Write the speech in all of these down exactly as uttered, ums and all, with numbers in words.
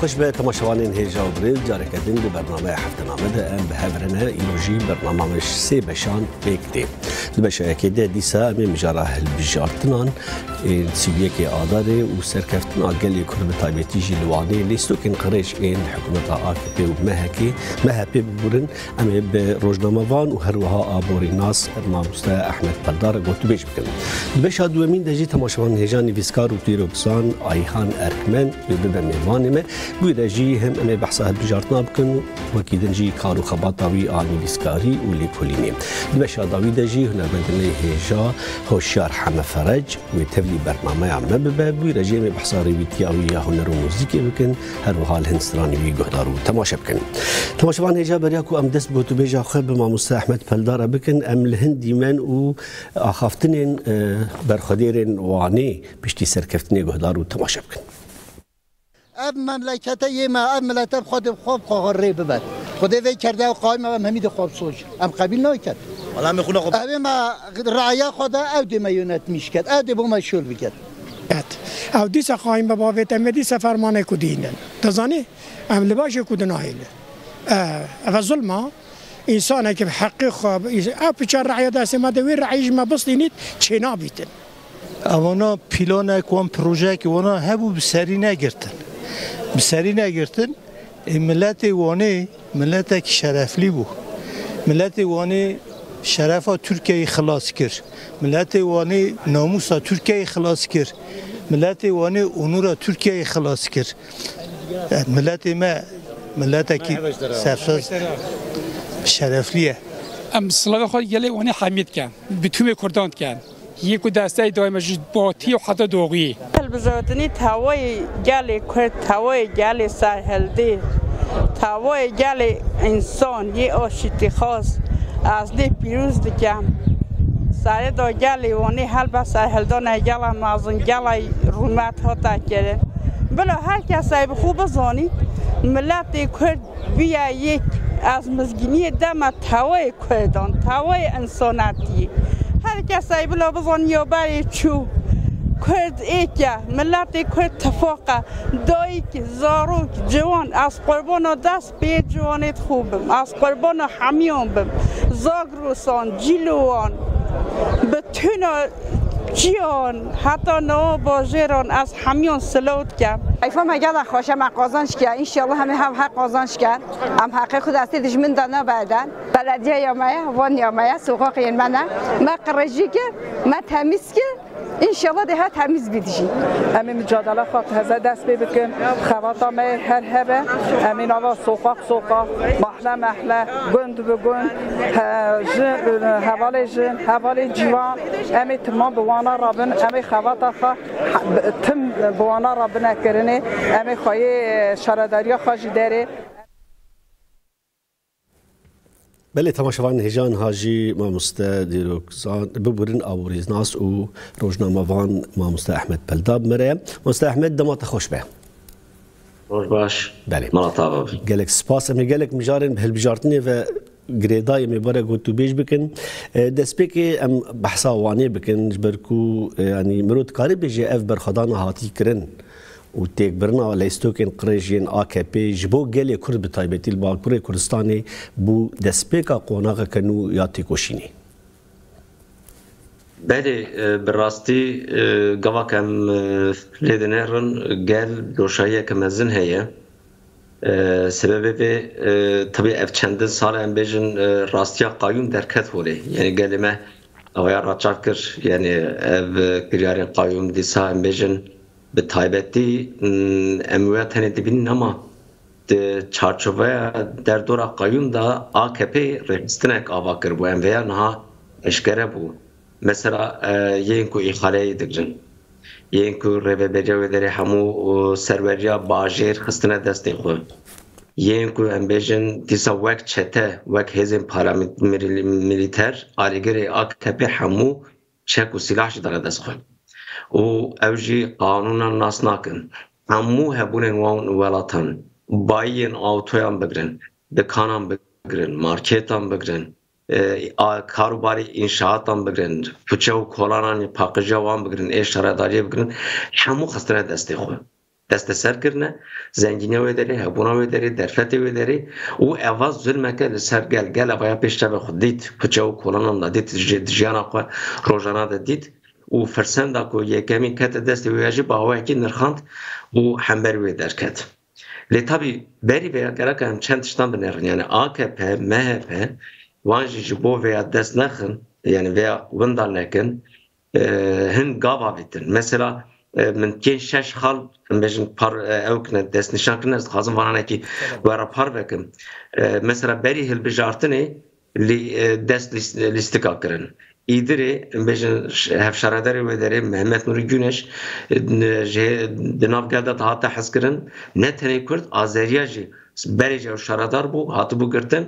خوش به تماشاوانین هیجا و بریل جاره کردین به برنامه هفته نامه ده ام به هفرنه ایلوژی برنامه مش سی بشان بکده دبشه اکی ده دیسا امی مجاره هل بجارتنان سیبیه که آداره و سرکفتن آگلی کرم تایبیتی جلوانه لیستو کن قریش این حکومت آکپی و مهکی مهپی ببورن امی به روزنامه وان و هروها آبوری ناس ماموسته احمد پلدار گوتو بیش بکن دبشه دومین دجی تماشاوان هیجا نویسکار و تیروکسان آیهان ارکمن به میوانمه گویده جی هم امی بحثا هل بجارتنا بکن وکیدن جی کارو خباطاوی آنی ویسکاری و لیکولینی دبشه داویده جی هنرمندنه هیجا هوشیار حمه فرج و تبلی برنامه عمه ببه گویده جی امی بحثا ریویتیاوی هنر و موزیکی بکن هر و حال هنسترانی وی گهدارو تماشا بکن تماشاوان هیجا بریاکو ام دست بوتو بیجا خوب ماموسته احمد پلدار بکن ام لهندی من و آخافتنین برخدیرین وانی پشتی سرکفتنی گهدارو تماشا بکن اب مملکت یه ما اب ملت خود خوب قهره ببر خدا وی کرده و قایم ام همید خوب سوچ ام قبیل نکرد ولی هم میخونه خوب اب ما رعایا خدا او دی میونت میشکد او دی بو مشول بکد او دیس قایم با ویتام دیس فرمانه کدینن تزانی ام لباش کدنا هیله اه ظلمه انسان که حقیق خواب او پیچار رعایا دست ما دوی رعایش ما بسلینید چنا بیتن اوانا پیلان کوام پروژه که وانا هبو بسری نگرتن بسری نگرتن ملت وانه ملت که شرفلی بو ملت وانه شرف ترکیه خلاص کرد ملت وانه ناموس ترکیه خلاص کرد ملت وانه اونور ترکیه خلاص کرد ملت ما ملت که سرساز شرفلیه ام سلاح خود گله وانه حمید کن بتوم کردان کن یکو دسته دائم جد باتی و حتی دوغی. البزاتنی توای جل کرد توای جل سرهلده توای جل انسان یه آشتی خاص از دی پیروز دکم سر دا جل وانی هل با سرهلدان جل مازن جل رومت ها تکرد بلا هر کسی خوب زانی ملت کرد بیا یک از مزگینی دم توای کردان توای انسانیتی هر کسی بلا بزن یا بری چو کرد ایکه ملت کرد تفاقه دایی که زاروک جوان از قربان دست به جوانت خوبم از قربان همیان بم زاگروسان جیلوان به تون جیان حتی نو باجران از همیان سلوت کم ایفا مگه خوشه من قازانش که انشالله همه هم حق قازانش کرد هم حق خود است دشمن دانا بعدن بلدیه یا مایه وان یا مایه سوقاق این منه ما قرجی که ما تمیز که انشالله ده ها تمیز بیدی همین مجادله خود هزار دست بکن خواتا می هر هره همین آوا سوقاق سوقاق محله محله گند به گند حواله جن حواله جوان همین تمام بوانا رابن همین خواتا خا تم بوانا رابن کرنه همین خواهی شرداریا خواهی داره بله تماشاوان هیجان حاجی ماموسته دیروکسان ببورن آوریزناس و روزنامه وان ماموسته احمد پلداب مره ماموسته احمد دمات خوش به روز باش بله ملاتابا گلک سپاس امی گلک مجارن به هلبجارتنی و گریدای میباره گوتو بیش بکن دست که ام بحثا وانی بکن جبرکو یعنی مرود کاری بجی اف برخدان هاتی کرن و تیک برنا لیستوکن قریجین آکپی جبو گلی کرد بتایبتی الباکوری کردستانی بو دسپیکا قوناغ کنو یا تیکوشینی بله براستی گوا کم لیدنرن گل دوشایی که مزن هیه سببی به طبیعی اف چند سال ام بیشن راستیا قایم درکت ولی یعنی گلی ما آیا راچار کر یعنی اف کریارین قایم دیسا ام بیشن به تایبتی امویت هنی دبین نما ده چارچوبه در دور قایم دا آکپی رهستنک آوا کر بو امویا نها اشکره بو مثلا یینکو ایخاله دکجن یینکو روی بجاوی داری همو سروریا باجیر خستنه دستی خود یینکو امبیجن دیسا وک چته وک هزین پاراملیتر آلیگری آکپی همو چک و سلاح داره دست خود و اوجی قانونا ناس ناکن همو هبونن وان ولاتن باین آوتویان بگرن دکانان بگرن مارکتان بگرن کاروباری انشاءاتان بگرن پوچه و کولانان پاکجاوان بگرن اشتراداری بگرن همو خستنه دستی خود دست سر کرنه زنگینه و داری هبونه و داری درفت و داری و اواز ظلمه که لسر گل گل باید پیشته به خود دید کچه و کلانم دادید جیان اقوى روزانه دادید و فرسند اکو یکمی کت دست ویاجی با هوا اکی نرخاند و همبر وی در کت لی طبی بری ویا گره که هم چند تشتان بنرن یعنی آکپ مهپ وانجی جبو ویا دست نخن یعنی ویا وندال نکن هن گاوا بیتن مثلا من کن شش خال بجن پر اوکنه دست نشان کنه از خازم وانه کی ورا پر بکن مثلا بری هل بجارتنه لی دست لیستکا کرن ایدری بجن هفشارداری و داره محمد نوری گونش دناف گرده تا حتی حس کرن نه تنی کرد آذریا جی بری جو شاردار بو حتی بو گرتن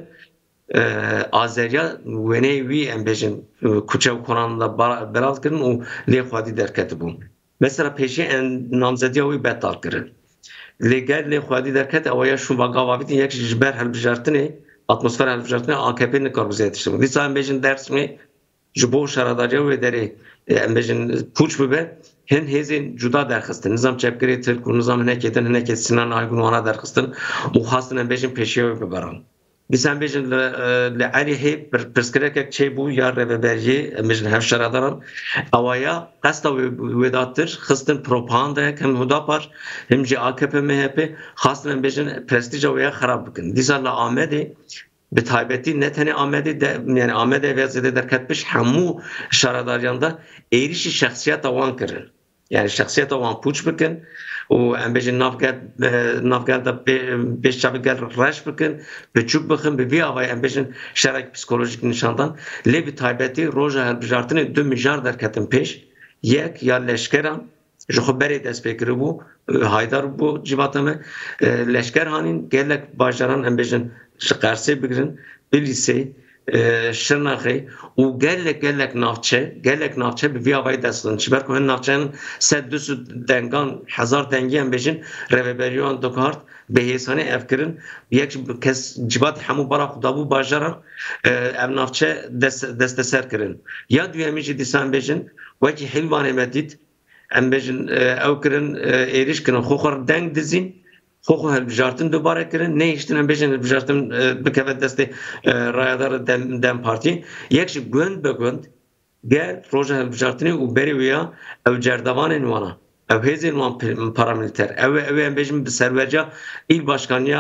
آذریا ونه وی ام بجن کوچه و کنان دا برال کرن و لی خودی درکت بون مثلا پیشی نامزدی اوی بطال کرن لیگر لی خودی درکت اویا شون با قوابیتین یک جبر هل بجارتنه اتمسفر هل بجارتنه آکپی نکار بزیدشتم دیسا ام بجن درس می جبو شارداری و داره ام بجن پوچ ببه هن هزین جدا درخستن نظام چپگری ترک و نظام هنکیتن هنکیت سنان آیگون وانا درخستن و خواستن ام بجن پیشی اوی ببرن بیسان بجن لعلی هی پرسکره که چه بو یا رببریه بجن هف شراداران اوایا قصد وداتر خستن پروپاندا کم هدا پر هم جی آکپ مهپ خواستن بجن پرستیج اویا خراب بکن دیسان لا آمده به تایبتی نه تنه آمده یعنی آمده ویزده در کتبش همو شراداریان دا ایریش شخصیت وان کرن یعنی شخصیت وان پوچ بکن و ام بجن نافگرد نافگرد بیش چابگرد رش بکن به چوب بکن به وی آوای ام بجن شرک پسیکولوژیک نشاندن لی به تایبتی روژه هر بجارتن دو میلیارد در کتن پیش یک یا لشکران جو خب بری دست بکره بو هایدار بو جواتمه لشکر هانین گلک باجران ام بجن قرصه بگیرن بلیسه شرناخی و گلک گلک نافچه گلک نافچه به ویاوای دستن چیبر که هن نافچه صد دوست دنگان هزار دنگی هم بجن روبریان دو کارت به حسانه افکرن یک کس جبات همو برا خدا بو باجران ام نافچه دست دست سر کرن یا دویمیجی دیسان بجن وکی حلوانه مدید ام بجن او کرن ایریش کنن خوخور دنگ دزین خوخو هل بجارتن دوباره کرن نه iştinen بجن بجارتن بکفت دست رایدار دم دم پارتی یکش گوند به گوند گل روزه هل بجارتنی و بری ویا او جردوان نوانا او هزین وان paramiliter او او ام بجن بسرورجا il başkanıya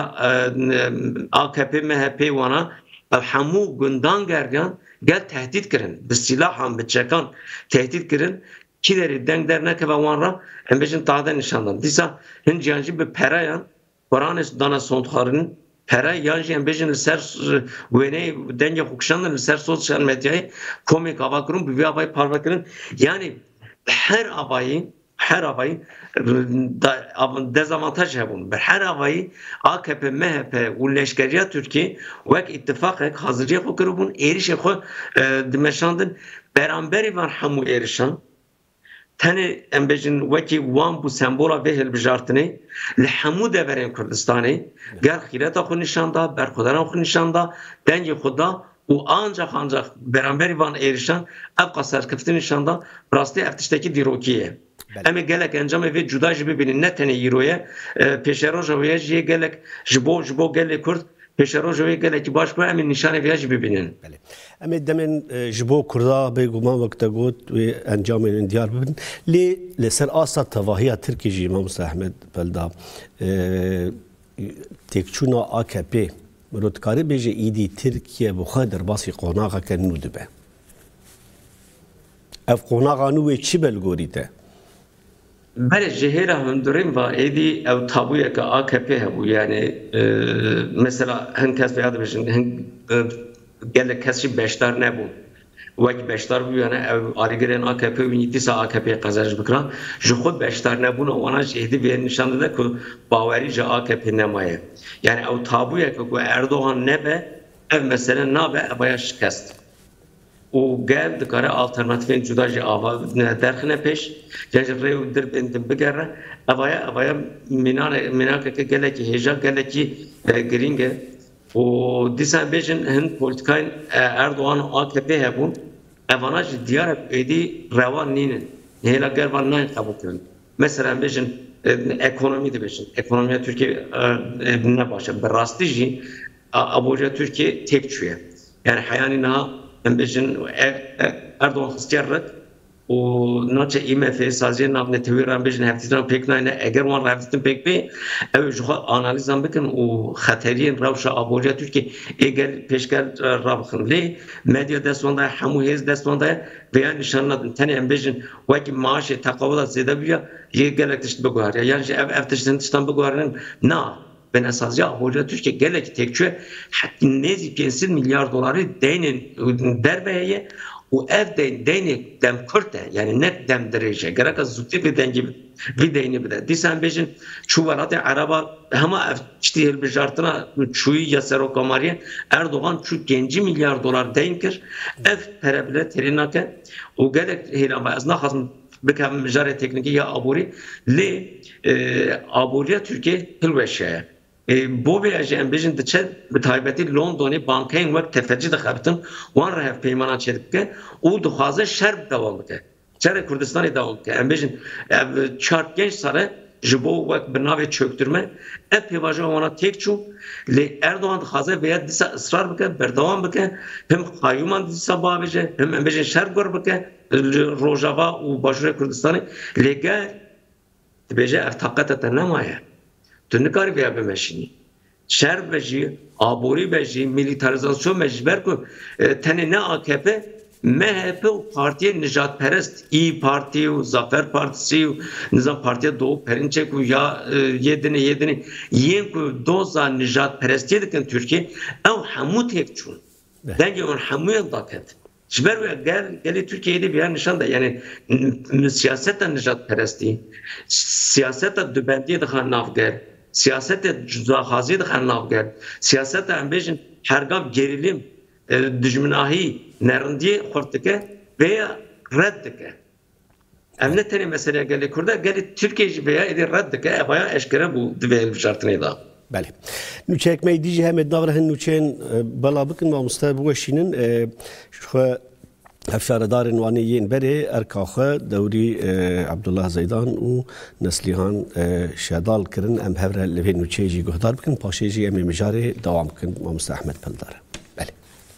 A K P M H P وانا او همو گوندان گرگان گل tehdit kirin bi silaham bi çekan tehdit kirin kileri deng der ne ke van ra em bejin taada nişandan disa hin cihancı bir perayan Kur'an dana sondxarın pera yanjı em bejin ser wene denge hukşandan ser sosyal medyayı komik avakurun bir avay parvakırın yani her avayı her avayı dezavantaj hebun her avayı A K P M H P و leşkeriya Türkiye vek ittifak hazırcı hukurun erişe xo demeşandın beramberi var hamu erişan tane em bejin weki wan bu sembola ve hilbijartını lhamu deverin Kurdistan'ı ger xireta xo nişanda berxudaran xo nişanda dengi xuda و ancak ancak beramberi van erişan ev qasar kiftin nişanda rastı eftişteki dirokiye ama gelek encamı ve cuda jibi binin ne tane yiroya peşeroja ve jiye gelek jibo jibo gelek Kurd peşeroja ve gelek baş bu emin nişane ve jibi binin ama demin jibo Kurda be guman vakte got ve encamın diyar bin li leser asa tavahiya Türkiye İmam Ahmed Belda tekçuna A K P مرودکاری بیجه ایدی ترکیه بخواه در باسی قوناغا که نو دبه اف قوناغا نوی چی بلگوری ده؟ بله جهیره هم داریم و ایدی او تابویه که A K P هبو یعنی مثلا هن کس بیاده بشن هن گل کسی بیشتر نبود وقتی بیشتر بیانه او آریگرین A K P و نیتیسا A K P قزرج بکران جو خود بیشتر نبونه وانا جهدی به نشان داده که باوری جا A K P نمایه yani o tabuya ki Erdoğan nebe ev mesela nabe abaya şikast o geldi kare alternatifin cudacı ava derhine peş yani rev dir bendim begara abaya abaya minane minake ki geleki heja geleki gringe o disan bejin hin politikayın Erdoğan A K P hebun evanaj diyar edi revan ninin hela gervan nine kabul kırın mesela bejin ekonomi de beşin. Ekonomiye Türkiye ne başa. Berrasti jî aboja Türkiye tek çüye. Yani hayani naha em beşin Erdoğan hıstiyarlık o naçe I M F saziye navne teviran beşin heftidan pek nayne eğer wan heftidan pek be ev ju analizan bikin o xateriyen ravşa aboja Türkiye eğer peşker rabxın le medya destonda hamu hez destonda veya nişanladın tane em beşin vaki maaşı takavula zede biya ye gelek tişt beguhar yani ev ev tiştin tiştan beguharın na ben esasca aboja Türkiye gelek tekçe hatta nezi pensil milyar doları deynin derbeye o ev de deyni dem kurte yani net dem derece gerek az zütti bir dengi bir deyni bir de disan bejin çuvaratı araba ama ev çtihil bejartına çuyu yasero kamariye Erdoğan şu genci milyar dolar deynkir ev perebile terinake o gerek hirama az nakhasm bekam mecare tekniki ya aburi le aburiya Türkiye hilveşeye bu vejde em bejin de çed bi taybeti London'ı bankayın vakt tefeci de xabtin wan rehev peymana çedike o dixwaze şerb devam bike çare Kurdistan'ı devam bike em bejin çart genç sare ji bo vakt bi navê çöktürme ev pêvaja wana tek çû lê Erdoğan dixwaze veya dîsa ısrar bike berdewam bike hem qayûman dîsa bavêje hem em bejin şerb gur bike Rojava û Başûrê Kurdistan'ı lê gel dibêje ev taqeta te nemaye tu nikari veya bemeşini. Şer beji, abori beji, militarizasyon mecber ku tane ne A K P, M H P o partiye Nijat Perest, İyi Parti, Zafer Partisi, Nizam Partiye Doğu Perinçek ya yedini yedini yen ku doza Nijat Perestiye dikin Türkiye, ev hamu tekçun. Denge on hamu yıldaket. Şber ve gel geli Türkiye'de bir yer nişanda yani siyasetten Nijat Peresti, siyasetten dübendiye de han navger. Siyasete cüzdahazi de xannavger, siyasete em bejin hergav gerilim, dijminahi, nerindiye xortike veya reddike. Em ne tane meseleye geldi kurda, geldi Türkiye veya edi reddike, evaya eşkere bu diveyel şartını da. Beli. Nüçek meydici hem ednavrahin nüçen bala bıkın ve mustabuğaşinin şu هفشاردارن وانیین بری ارکاخه دوری عبدالله زیدان و نسلیان شادال کرن ام هفره لبین و چیجی گهدار بکن پاشیجی امی مجاری دوام کن و مستحمد پلداره بله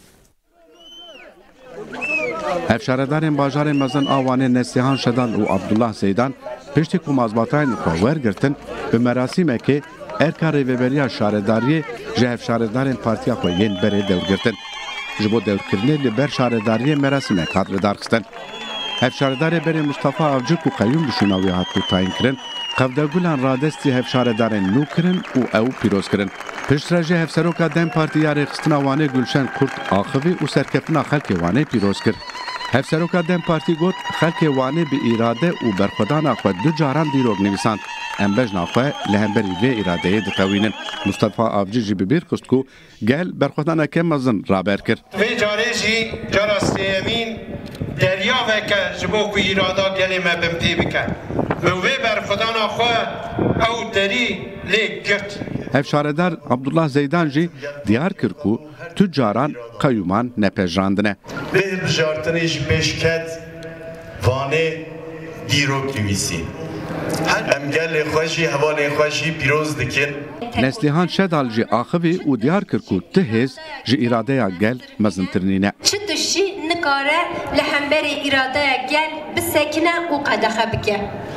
هفشاردارن باجار مزن آوان نسلیان شادال و عبدالله زیدان پشتی کو مازباتاین خواهر گرتن به مراسمه که ارکا ریوبریا شارداری جه هفشاردارن پارتیا خوین بری دور گرتن جبو دورکرنه لبر شارداری مراسمه کادردار کستن. هف شارداری بری مصطفی avcı ku qayyum düşünavi hattu tayin kirin, qavdagulan radesti hef şaradaren nû kirin û ew pîroz kirin. Piştraje hef seroka Dem Partî ya rêxistina wanê Gülşen Kurt axivî û serkeftina xelkê wanê pîroz kir. Hef seroka Dem Partî got xelkê wanê bi îrade û berxwedana xwe du caran dîrok nivîsand. Em bejna xwe li hemberî vê îradeyê ditewînin. Mustafa Avcı jî bi bîr xist ku gel berxwedaneke mezin raber kir. Vê carê jî cara sêyemîn deryaveke ji bo ku îrada gelê me bin pê bike. Bi vê berxwedana xwe ew derî lê girt. Hevşaredar Abdullah Zeydan jî diyar kir ku tu caran qayyûman nepejrandine. Vê bijartinê ji pêşket vanê dîrok nivîsîn. Em gelê xwe jî hevalê xwe jî pîroz dikin. Neslihan Şedal jî axivî û diyar kir ku ti hêz ji îradeya gel mezintirîne. Çi tişî nikare li hemberê îradeya gel bisekine û qedexe bike.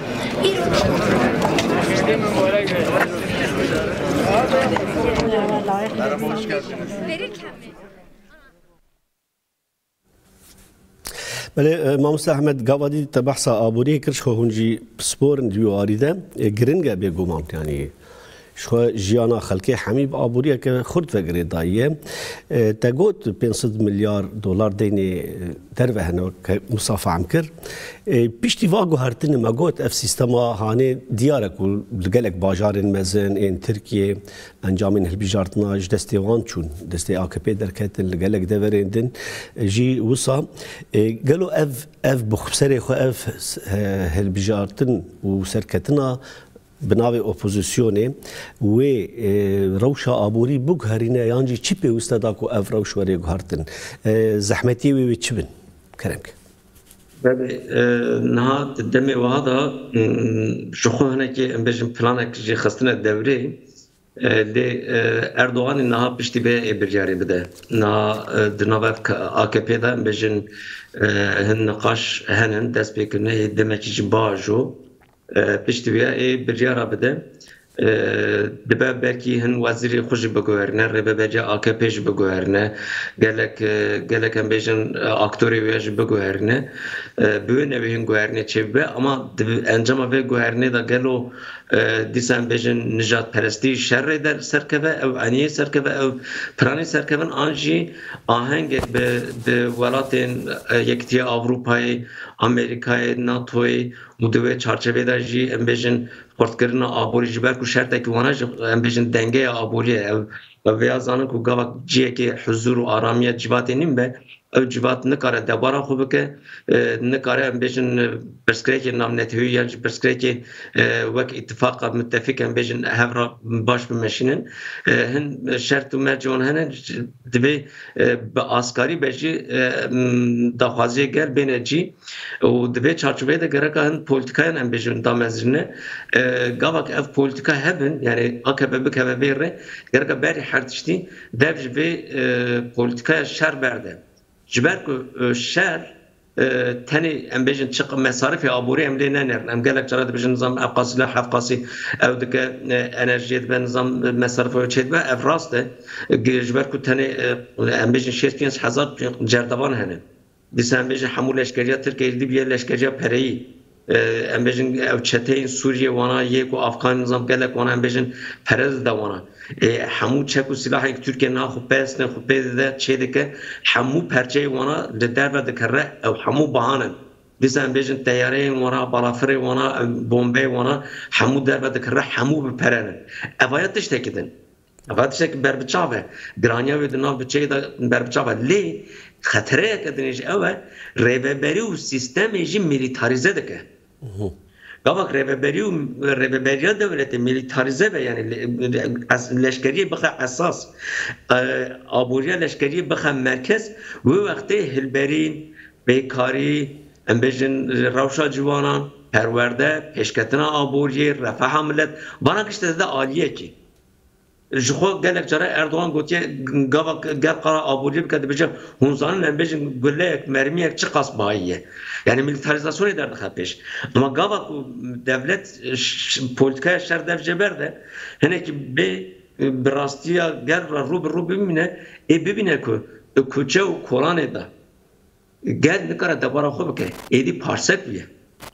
بله مامست احمد گاودی تبحث آبوری کرد شو هنجی سپور دیواری ده گرینگه بگومان یعنی شو جیانا خلقی حمیب آبوریه که خود فکری دایه تقول پانصد میلیارد دلار دینی در وهنه که مصافحه کرد پیشتی واقع هرتن مگوت اف سیستم هانی دیاره کل لگلک باجارن مزن این ترکیه انجامین هلبیجارتناج دستیوان چون دستی آکپی درکتن لگلک دورندن جی وصا قالوا اف اف بخبسری خو اف هلبیجارتن و سرکتنا بناوی اپوزیسیونه و روشا آبوری بگهرینه یانجی چی پیوسته دا کو اف روش وری گهرتن زحمتی وی چی بن کرنگ نها تدمي وهذا شخو هناك بيجن بلانك جي خستنا الدوري لی اردوغان نها پشتی به برجاری بده نه دنبال آکپی دا بجن هن نقاش هنن دست بکنه دمکیش باجو پشتی به برجارا بده دبا belki hin waziri xwe biguherine rêveberca A K P ji biguherine gelek gelek em bêjin aktorê wê ji biguherine bi wê nevê hin guherinê çêbibe ama encama vê guherinê da gelo dîsa em bêjin nijadperestî şerrê der serkeve ew eniyê serkeve ew piranî serkevin an jî ahengek bi bi welatên Yekîtiya Avrupayê Amerîkayê NATOyê û di wê çarçevê de jî em bêjin xurtkirina aborî ji ber ku şertekî wana ji em bêjin dengeya aborî ev vêya zanin ku gavak ciyekê huzur û aramiya civatê nîn be ew civat nikare debara xwe bike nikare em bêjin pirsgirêkê navnetewî ya ji pirsgirêkê wek îtifaqa müttefîk em bêjin hevra baş bimeşînin hin şert û merc wan hene divê bi askarî be jî daxwaziyê gel bêne cî û divê çarçoveyê de gereka hin polîtikayan em bêjin damezrîne gavak ev polîtika hebin yani A K P bikeve vê re gereka berî her tiştî dev ji vê polîtikaya şer berde ji ber ku şer tenê em bêjin çiq mesarifê aborî em lê nenerin em gelek cara dibêjin nizam ev qasî li hev qasî ew dike enerjiyê dibe nizam mesarifê çê dibe ev rast e ji ber ku tenê em bêjin şêst pênc hezar cerdevan hene dîsa em bêjin hemû leşkeriya Tirkiyeyê Libya leşkeriya pereyî em bêjin ew çeteyên Sûriye wana yê ku Afgan nizam gelek wana em bêjin perez de wana hemû çek û silahek Tirkiye naxwe pesne xwe pê dide çê dike hemû perçeyê wana li derve dikere ew hemû bihanin dîsa em bêjin teyareyên wana balafirê wana bombeyê wana hemû derve dikere hemû biperenin evaya tiştekî din evaya tiştekî berbiçav e giraniya wê di nav biçeyê de berbiçav e lê xetereyeke dinê jî ew e rêveberî û sîstemê jî milîtarize dike gavak rêveberî û rêveberiya devletê milîtarize be yani leşkeriyê bixe esas aboriya leşkeriyê bixe merkez wê wextê hilberîn bêkarî em bêjin rewşa ciwanan perwerde pêşketina aboriyê refeha millet bana kişte de aliyekî ji xwe gelek cara Erdoğan gotiye gavak gel qara aboriyê bike dibêje hûn zanin em bêjin guleyek mermiyek çi qas bahî ye yani militarizasyonê derdixe pêş ama gavak devlet polîtikaya şer dev ceber de hinekî bê bi rastiya gel rû bi rû bimîne ê bibîne ku kuçe û kolanê de gel nikare debara xwe bike êdî parsek bûye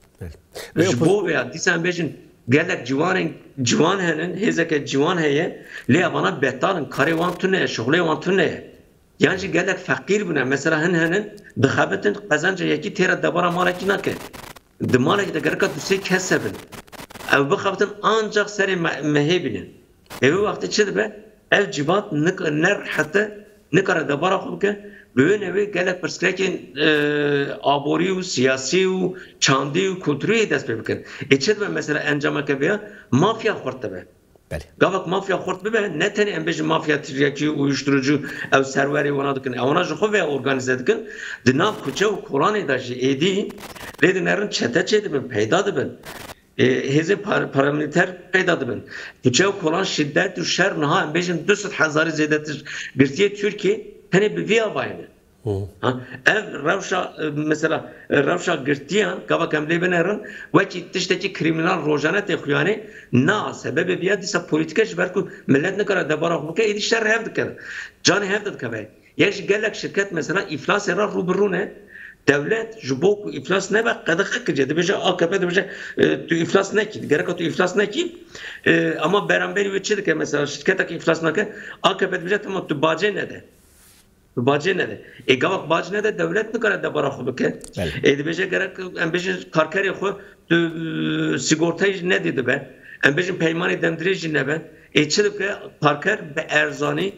ji bo vêya dîsa em bêjin gelek ciwanên ciwan henin hêzeke ciwan heye lê evana betalin karê wan tune ye şoxlê wan tune ye yan jî gelek feqîr bûne mesela hin henin dixebitin qezenca yekî têre debara malekî nake di malekî de gereka du sê kes hebin ew bixebitin ancak serê mehê bînin ê wê wextê çi dibe ev civat nerhete nikare debara xwe bike bi wê nevê gelek pirsgirêkên aborî û siyasî û çandî û kulturî dest pê bikin ê çi dibe mesela encameke vêya mafya xurt dibe gavak mafya xurt bibe ne tenê em bêjin mafya tiryakî uyuşturucu ew serwerê wana dikin ew wana ji xwe vêya organize dikin di nav kuçe û kolanê de jî êdî lê di nerin çete çê dibin peyda dibin hêzê paramilîter peyda dibin kuçe û kolan şiddet û şer niha em bêjin du sed hezarî zêdetir girtiyê Tirkiye tenê bi vêya bayine ev rewşa mesela rewşa girtiyan gavak em lê binerin wekî tiştekî krîminal rojanetê xuyanê na sebebê vêya dîsa polîtîka ji ber ku millet nikare debara xwe bike êdî şer hev dike canê hev de dikeve yek ji gelek şirket mesela îflasê re rû bi rû ne devlet ji bo ku îflas nebe qedexe kiriye dibêje A K P dibêje tu îflas nekî gereka tu îflas nekî ama beramberî wê çi dike mesela şirketek îflas nake A K P dibêje tamam tu bacê nede bacê nede ê gavak bac nede devlet nikare debara xwe bike ê dibêje gerek em bêjin karkerê xwe tu sigortayê jî nedî dibe em bêjin peymanê demdirê jî nebe ê çi dike karker bi erzanî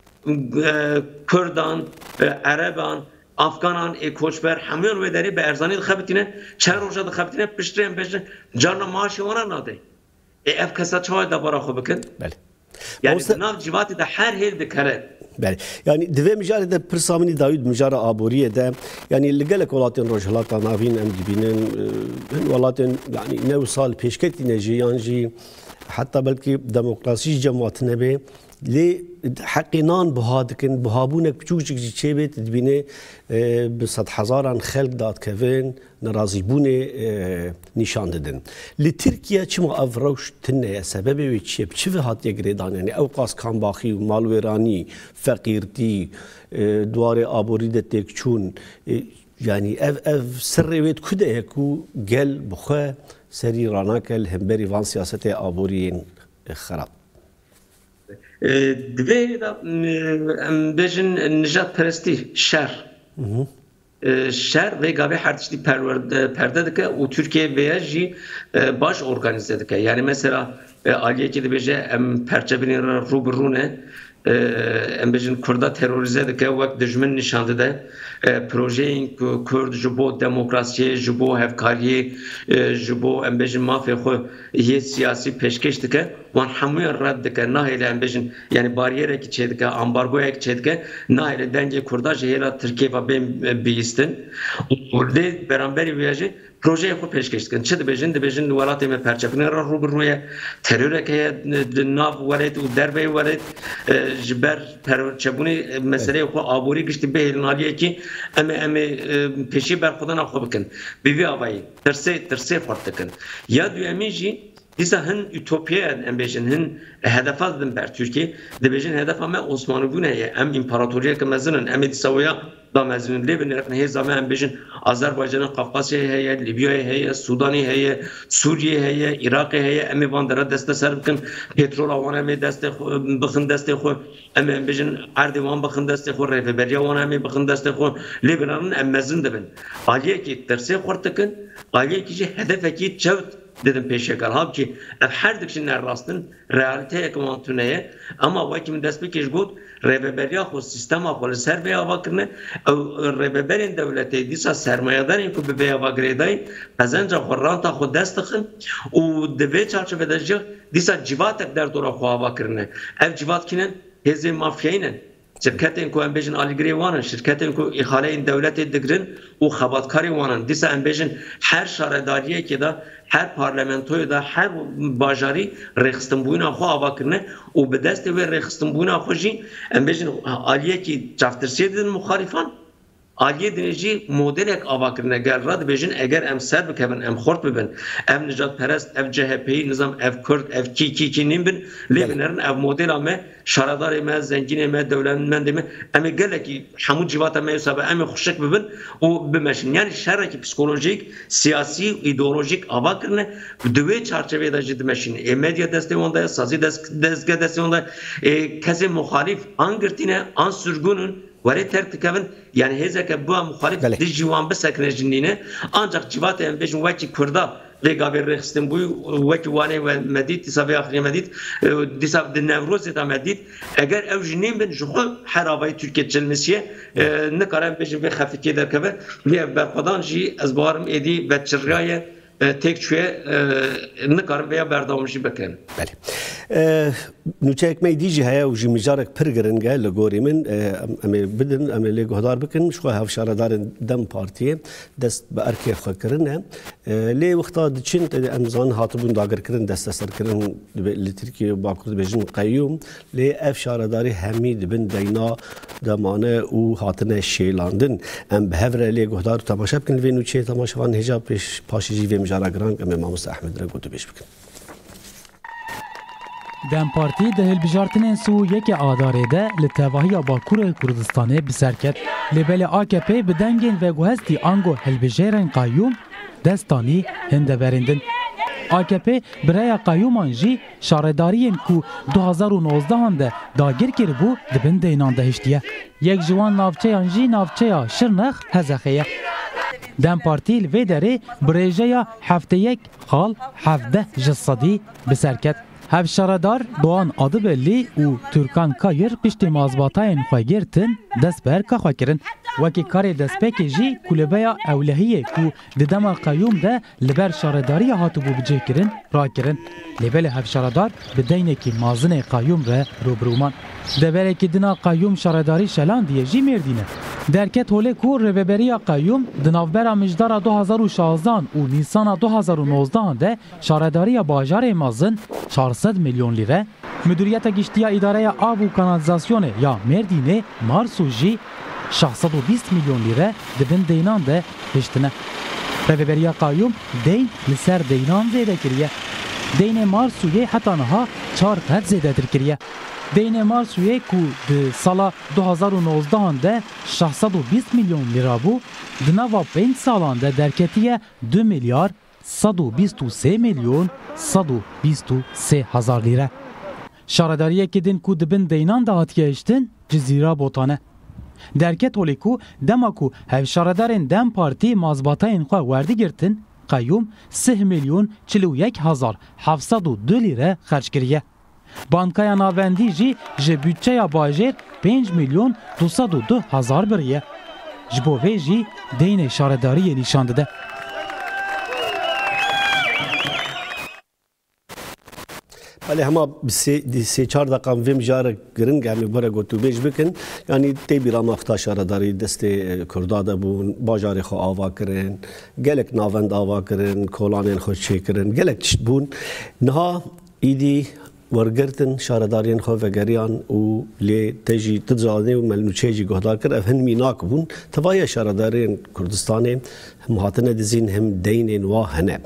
Kurdan Ereban Afganan ê koçber hemûyan wê derê bi erzanî dixebitîne çend roja dixebitîne piştî em bêjin carna maaşê wana nade ê ev kesa çawa debara xwe bikin yani nav civatê de her hêl dikare بله يعني دوی مجاره ده پرسامنی داوود مجاره آبوریه ده يعني اللي قالك ولاتن رجلات نافين ام دبينن ولاتن يعني نو سال پیشکتی نجیان جی حتی بلکه دموکراسی جماعتنا به لی حقیقان بهادکن بهابونک بچوچک جی چه بیت دبینه به صد هزاران خلق داد کوین نرازی بونه نشان دادن. لی ترکیه چما افروش تنه سبب وی چه بچه هات یگریدان یعنی اوقاس کامباخی و مالویرانی فقیرتی دوار آبوری دتک چون يعني اف اف سرويت كده هكو قال بخا سري راناك الهمبري فان سياسة آبورين خراب. دوی دا بيجن نجات پرستی شر شر و گاوی هرچی پرده دکه و ترکیه ویجی باش ارگانیزه دکه یعنی مثلا عالیه که دبیجه ام پرچبین رو برونه ام بيجن كردا تيروريزه دكه وقت دجمن نشانده ده پروژه کرد جبو دموکراسی جبو هفکاری جبو ام بيجن مافي خو هي سياسي پیشکش دكه وان همه رد دكه نه الى ام بيجن يعني باريره کی چه دكه امبارگو یک چه دكه نه الى دنگ کردا جهلا ترکیه و بیم بیستن و ده برانبری ویاجه پروژه خو پیشکش کن چه دبیجن دبیجن ولات ما پرچپن رو بروی ترور که ناف ولید و دربه ولید جبر پرچبونی مسئله خو آبوری گشت به نالیه کی ام ام پیشی بر خودنا خو بکن بی وی اوای ترسه ترسه فرت کن یا دویمیجی دیسا هن ütopya ام بیجن هن هدفات دن بر ترکیه دبیجن هدف ما عثمانی بونه ام امپراتوریه که مزنن ام دیساویا دا مزنن لیبن رقم هی زمان ام بیجن آذربایجان قفقاسیه هی لیبیا هی سودانی هی سوریه هی عراق هی ام وان در دست سر بکن پترول آوان ام دست بخن دست خو ام ام بیجن اردوان بخن دست خو ریفبریا وان ام بخن دست خو لیبن ام مزن دبن عالیه کی ترسه خورد کن عالیه کی هدف کی چوت dedim peşekal hab ki ev her dikşinler rastın realiteye kımantuneye ama vaki min dest bikiş god rebeberiya xo sistema xo serveya vakırne ev rebeberin devleti disa sermayedarın ku bebeya vakreday kazanca xo ranta xo dest tıxın u deve çarşıvede jı disa civatek derdora xo vakırne ev civat kinen hezi mafyaynen شركتين كو امبيجن اليغري وانن شركتين كو اخالين دولت دگرن و خباتکاری وانن دیسا امبيجن هر شهرداریه که دا هر پارلمانتوی دا هر باجاری رخصتن بوینا خو آواکرنه و به دست و رخصتن بوینا خو جی امبيجن آلیه که جفترسیه دیدن مخالفان آلیه دنیجی مدل یک آواکرنه گر راد بیجن اگر ام سر بکبن ام خورد ببن ام نجات پرست اف جهپی نظام اف کرد اف کی کی کی نیم بن لیبنرن اف مدل ام شهردار ما زنجین ما دولت من دم ام گله کی حمود جوات ما یسابه ام خوشک ببن و بمشن yani şerreki psikolojik siyasi ideolojik آواکرنه دوی çerçevede de cidmeşin e medya desteğinde sazı desteğinde desteğinde kese muhalif angırtine an sürgünün ولی ترک کردن یعنی هزار که با مخالف دیجوان بسکنه جنینه آنجا جوات ام بیشون وقتی کردا لگابی رخصتن بوی وقتی وانه و مدید تصاوی آخری مدید دیساب دنیوروز تا مدید اگر او جنین بن جخو حرابای ترکیه جلمسیه نکارم بیشون به خفیکی در کبر لیه برخدان جی از بارم ایدی و چرگای tek çüye ne kadar veya berdamışı bekleyin. Beli. Nüçek meydiji haya uji mijarek pergerin gel legorimin ame bidin ame le gohdar bikin şu hav şaradarın dem partiye dest be erke xakirine le wexta diçin emzan hatibun dagir kirin destesler kirin li Türkiye bakur bejin qayyum le ev şaradari hemi dibin deyna damane u hatine şeylandın em behevre le gohdar tamaşa bikin ve nüçe tamaşavan hicab peş paşiji ve mijara grang ame Mamosta Ahmed Regotu beş bikin. Dem Partî di hilbijartinên Sûyekê Adarê de li tevahiya Bakurê Kurdistanê bi serket. Lêbelê A K P bi dengên veguhestî ango hilbijêrên qayyûm destanî hindeverîndin. A K P biraya qayyûman jî şaredariyên ku du hezar û nozdehan de dagir kiribû dibin deynan de hiştiye. Yek ji wan navçeyan jî navçeya Şirnex Hezexê ye. Dem Partî li vê derê bi rêjeya hefteyek xal hevdeh ji sedî bi serket. Hevşaradar Doğan adı belli û Türkan Kayır piştî mazbatayên xwe girtin dest bi herka xwe kirin. Wekî karê destpêkê jî kulebeya ewlehiyê ku di dema qeyûm de li ber şaredariya hatibû bicêkirin rakirin. Lêbelê hevşaradar bi deynekî mazinê qeyûm re rûbirûman. Deverekî dina qeyûm şaredarî Şelandiyê jî Mêrdîn e. Derket holê ku rêveberiya qeyûm di navbera mijdara du hezar û şazdan û Nîsana du hezar û nozdan de şaredariya bajarê mezin çar sed milyon lîre, Müdüriyeta Giştiya İdareya Av û Kanalizasyonê ya Mêrdînê Marsû jî şeh sed û bîst milyon lîre di bin deynan de hiştine. Rêveberiya qeyûm deyn li ser deynan zêde kiriye. Deynê Marsûyê heta niha çar qet zêdetir kiriye. Deynê Marsûyê ku di sala du hezar û nozdan de şeh sed û bîst milyon lîra bû, di nava pênc salan de derketiye du milyar sed û bîst û sê milyon sed û bîst û sê hezar lîre. Şaredariyekê din ku di bin deynan de hatiye hiştin cizîra botane. Derket holê ku dema ku hevşaredarên Dem Partî mazbatayên xwe werdigirtin, qeyûm sih milyon çil û yek hezar heft sed û du lîre xerc kiriye. Bankaya Navendî jî ji bütçeya bajêr pênc milyon du sed û du hezar biriye. Ji bo vê jî deynê şaredariyê nîşan dide. Belê hema sê çar deqan vê mijara giring em ê were gotûbêj bikin, yanî tê bîra mafta şaredarî destê Kurda de bûn, bajarê xwe ava kirin, gelek navend ava kirin, kolanên xwe çêkirin, gelek tişt bûn. Niha îdî wergirtin şaredariyên xwe vegeriyan û lê te jî ti canê û melnûçê jî guhdar kir, ev hin mînak bûn. Tivaya şaredariyên Kurdistanê hem hatine dizîn hem deynên wa hene.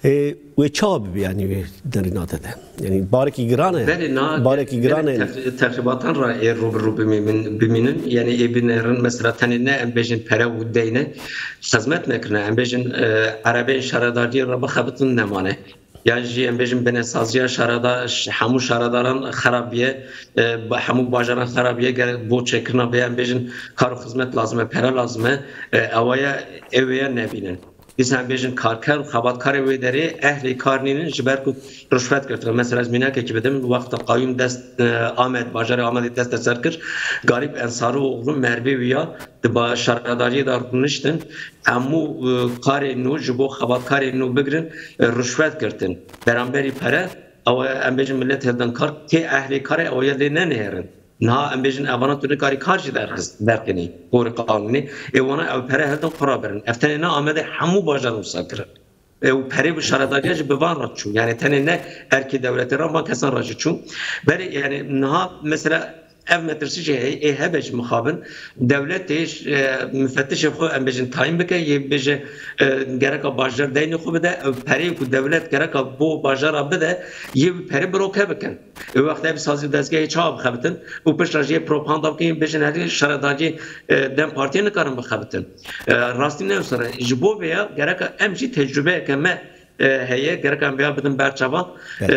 Wê çawa bibe yanî wê derîna te de? Yani barekî giran e? Barekî giran e? Texribatan ra ê rûbirû bimînin, yani ê binêrin mesela tenê ne em bêjin pere û deyne xizmet nekirine, em bêjin erebeyên şaredariyê re bixebitin nemane. Ya jî em bêjin benesaziya şaredar hemû şaredaran xerabiye, hemû bajaran xerabiye gerek bo çêkirina vê em bêjin kar û xizmet lazim e, pere lazim e, ewaya eweye nebînin. Dîsa em bêjin karker û xebatkarê wê derê ehlê karnînin ji ber ku rüşvet girtin. Mesela ez mînekekî bidim wexta qeyûm dest Amed bajarê Amedê dest ser kir, garîb ensarî oğlu Merve wîya di şaredariyê de rûniştin. Hemû karê nû ji bo xebatkarê nû bigirin rüşvet girtin. Beramberî pere ew em bêjin millet hevdin kar tê ehlê karê ew lê nenêrin. Niha em bêjin evana tu nikarî kar jî derkenî gorî qanûnî ê wana ew pere hevdin qura birin. Ev tenê ne Amedê hemû bajar wisa kirin. Ew perê bi şaredariya jî bi van re çû. Yani tenê ne erkê dewletê re van kesan re jî çû. Berê yani niha mesela ev metresi jî ê hebe ji mixabin dewletê müfettişê xwe em bêjin tayin bike yê bêje gereka bajar deynê xwe bide ew perê ku dewlet gereka bo bajara bide yê perê biroke bikin. Ew wextê ev sazî dezgehê çawa bixebitin û pişta jî propaganda bikin bêjin herî şaredariyê Dem Partiyê nikarin bixebitin. Rastî ne wisa ji bo vê ya gereka em jî tecrübeyeke me heye gerek em vêya bidin berçavan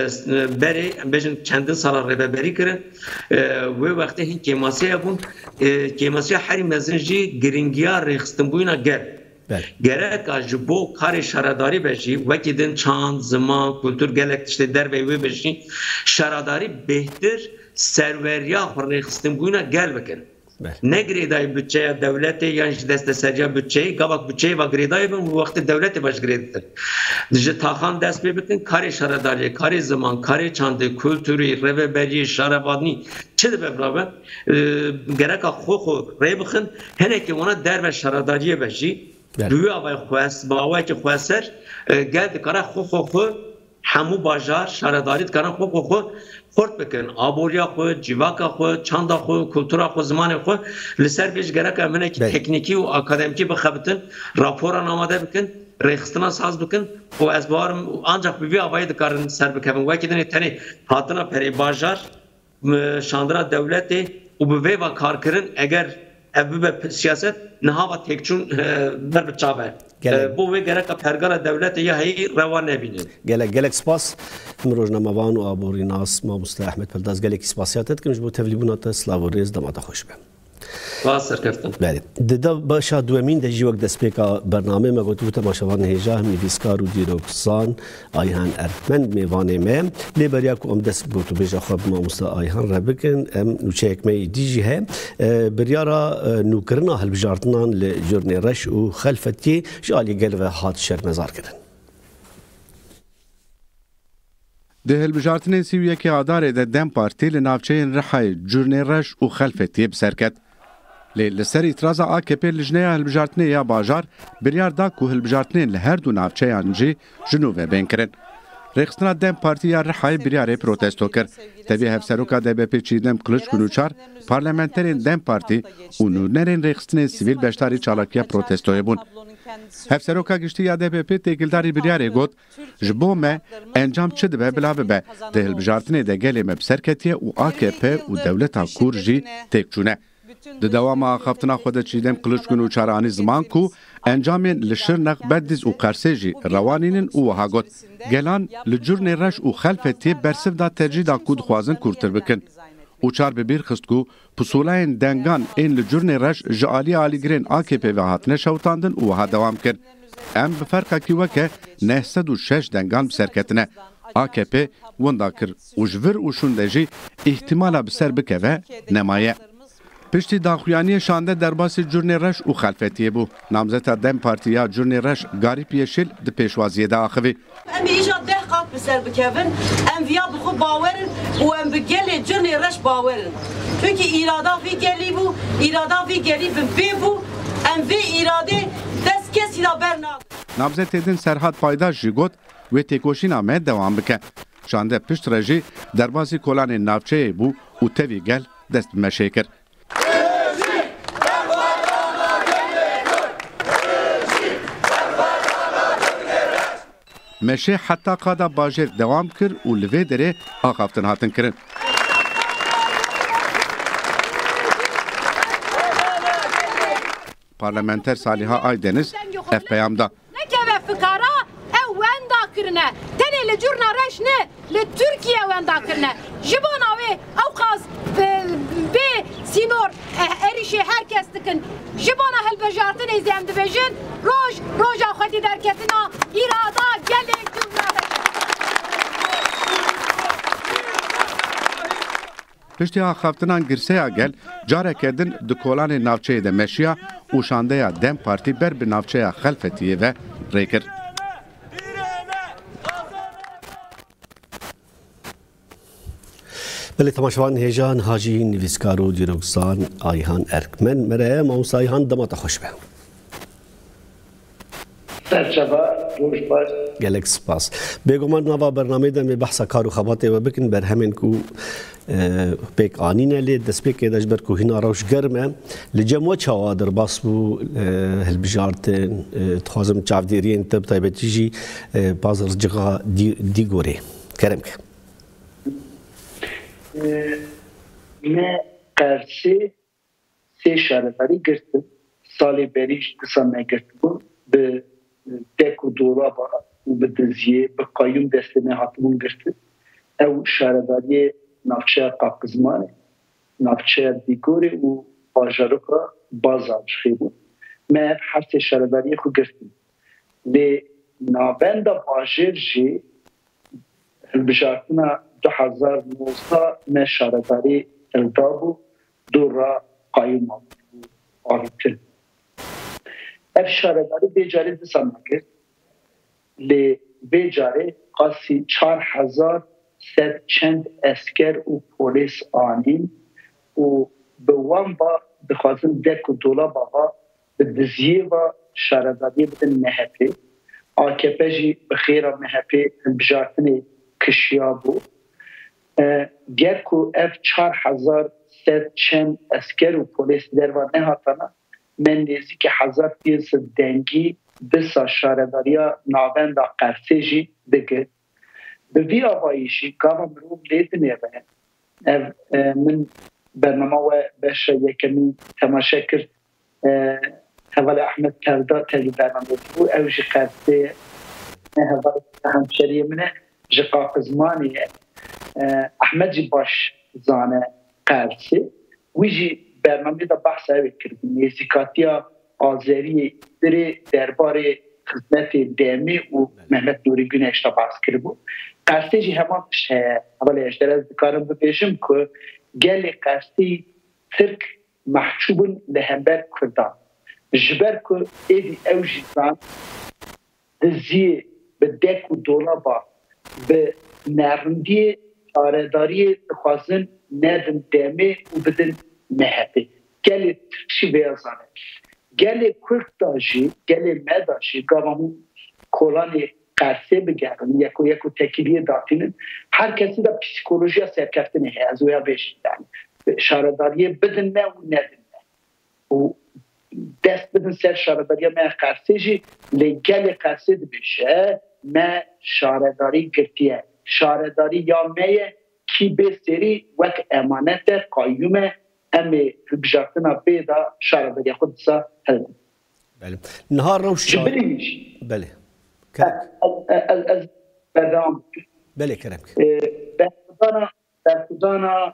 berê em bêjin çendin sala rêveberî kirin wê wextê hin kêmasiya bûn kêmasiya herî mezin jî giringiya rêxistinbûyîna gel gereka ji bo karê şaredarî be jî wekî din çand ziman kultur gelek tiştê dervê wê be jî şaredarî bêhtir serweriya xwe rêxistinbûyîna gel bikin. Ne girêdayê bütçeya dewletê yan ji desteseriya bütçeyê gavak bütçeyê ve girêdayê bin û wextê dewletê baş girêditir. Ji taxan dest pê bikin karê şaredariyê, karê ziman, karê çandê, kulturî, rêveberiyê, şarevanî çi dibe birave gereka xwe xwe rê bixin hinekî wana derve şaredariyê be jî bi wî avayê xwes bi awayekî xweser gel dikare xwe xwe xwe hemû bajar şaredarî dikarin xwe xwe xwe xort bikin. Aboriya xwe, civaka xwe, çanda xwe, kultura xwe, zimanê xwe li ser bêj gerek em hinekî teknîkî û akademikî bixebitin, raporan amade bikin, rêxistina saz bikin û ez barim ancak bi vî avayê dikarin ser bikevin. Wekî dinê tenê hatina perê bajar şandina dewletê û bi vê ve karkirin eger ev bibe siyaset niha ve tekçûn ber bi çav e. Bo wê gereka pergara dewletê ya heyî rewa nebînin. Gelek gelek spas min rojnamevan û aborî nas mamoste Ehmed Pildaz gelekî spasiya te dikim ji bo tevlîbûna te slav û rêz dema te xweş be. سرکفتن بله ددا باشا دومین دجی وقت دست پیکا برنامه ما گفتو تماشاوان هجا هم نویسکار و دیروکسان آیهان ارکمن میوانه مه لیبریا کو ام دست گفتو بجا خواب ما مستا آیهان را بکن ام نوچه می دیجی هم بریارا نوکرنا هالبجارتنان لجرنی رش و خلفتی جالی قلب هات شرمزار کردن ده هلبجارتنên sîwiyekê adarê de Dem Partî li navçeyên Rihayê Curnê Reş û Xelfetiyê bi serket. Lê li ser îtiraza A K P li jineya hilbijartinê ya bajar biryar da ku hilbijartinên li her du navçeyan jî ji nû ve bên kirin. Rêxistina Dem Partî ya Rihayê biryarê protesto kir. Tevî hevseroka D B P Çîdem Kılıç Gunûçar, parlamenterên Dem Partî û nûnerên rêxistinên sivîl beşdarî çalakiya protestoyê bûn. Hevseroka giştiya D B P têkildarî biryarê got, ji bo me encam çi dibe bila bibe, di hilbijartinê de gelê me bi serketiye û A K P û dewleta Kûr jî têkçûne. Di dewama axaftina xwe de Çîdem Kılıç Gunûçar anî ziman ku encamên li Şirnex, Bedlîs û Qersê jî rewanînin û wiha got. Gelan li Curnê Reş û Xelfetiyê bersiv da tercîh da ku dixwazin kûrtir bikin. û çar bi bîr xist ku pusulayên dengan ên li Curnê Reş ji alî alîgirên A K P ve hatine şewtandin û wiha dewam kir. Em bi ferqekî weke neh sed û şeş dengan bi serketine. A K P winda kir û ji vir û şûn de jî îhtimala bi ser bikeve nemaye. Piştî daxuyaniyê şande derbasî Curnê Reş û Xelfetiyê bû. Namzeta Dem Partî ya Curnê Reş Garîp Yeşil di pêşwaziyê de axivî. Em îja deh qat bi ser bikevin, em viya bi xwe bawerin û em bi gelê Curnê Reş bawerin. Çünkü irada vî gelî bû, irada vî gelî bin pê bû, em vê iradê dest kesî da ber nakin. Namzetê din Serhat Paydaş jî got wê têkoşîna me dewam bike. Şande pişt re jî derbasî kolanên navçeyê bû û tevî gel dest bi meşê kir. Meşê heta qada bajêr dewam kir û li vê derê axaftin hatin kirin. Parlamenter Saliha Aydeniz ev peyamda. Nekeve fikara ew wenda kirine. Tenê li Curna Reş ne li Türkiye wenda kirine. Ji bo navê ew qas bê sînor êrişê herkes dikin. Ji bona hilbijartinê zê em dibêjin roj roja xwedî derketina îrada gelê Curna Reş. Piştî axaftinan girseya gel, careke din di kolanê navçeyê de meşiya û şandeya Dem Partî ber bi navçeya Xelfetiyê ve rêkir. بله تماشاوان هیجان حاجی نویسکار و دیروکسان آیهان ارکمن مره ماموس آیهان دمات خوش به گلک سپاس بگمان نوا برنامه دم بحث کار و خباته و بکن بر همین کو پیک آنینه لی دست پیک داش بر کو هینا روش گرمه لجمع چوا در باس بو هالبجارتن تخازم چافدیرین تب تایبتیجی بازر جگا دی گوری کرم که نه قرصه سه شهرداری گرتم سال بریش قسم نگرتم به دک و دولابا و به دزیه به قایم دستمه حتمون گرتم او شهرداری نافچه قاقزمانه نافچه دیگوری و باجارکا بازار خیبون من هر سه شهرداری خود گرتم لی نابند باجر جی البجارتنا دو هزار و نوزده من شهرداری الداب و دو را قایم آرکن. اف شهرداری بیجاری دستان کرد. لی بیجاری قاسی چهار هزار ست چند اسکر و پلیس آنین و به وان با بخوازن دک و دولا بابا به دزیه و شهرداری بدن مهپی. آکپه جی بخیر مهپی بجارتنی کشیا بود. گرکو اف چهار هزار ست چند اسکر و پلیس در و نهاتانا من نیزی که هزار پیز دنگی بسا شهرداریا ناوند قرصه جی بگه به وی آوایشی کاما مروم لیدنه بین من برنامه و بشه یکمی تماشا کرد حوال احمد کرده تلی برنامه بو او جی قرصه حوال همشری منه جی قاقزمانیه احمد جی باش زانه قرصه ویجی برنامه دا بحث اوید کرد نزیکاتیا آذری دری دربار خدمت دائمی و محمد نوری گونهش دا بحث کرد بود قرصه جی همانش هست اولی اشتر از دکارم بپیشم که گل قرصه ترک محجوب لهمبر کردان جبر که ایدی او جیزان دزیه به دک و دولابا به نرمدی آرداری خوازن ندن دمه و بدن مهبه گل ترکشی بیازانه گل کرد داشی گل مداشی گامامون کلان قرصه بگرن یکو یکو تکیلی داتینن هر کسی دا پسیکولوژی سرکفتنه هی از اویا بشیدن شارداری بدن نه و ندن نه و دست بدن سر شارداری من قرصه جی لگل قرصه بشه من شارداری گرتیه شارداری یا میه کی به سری وقت امانت قایوم امی بجارتنا بیدا شارداری خود سا هل بله نهار روش شار بله از از بدام بله کرم برخدانا برخدانا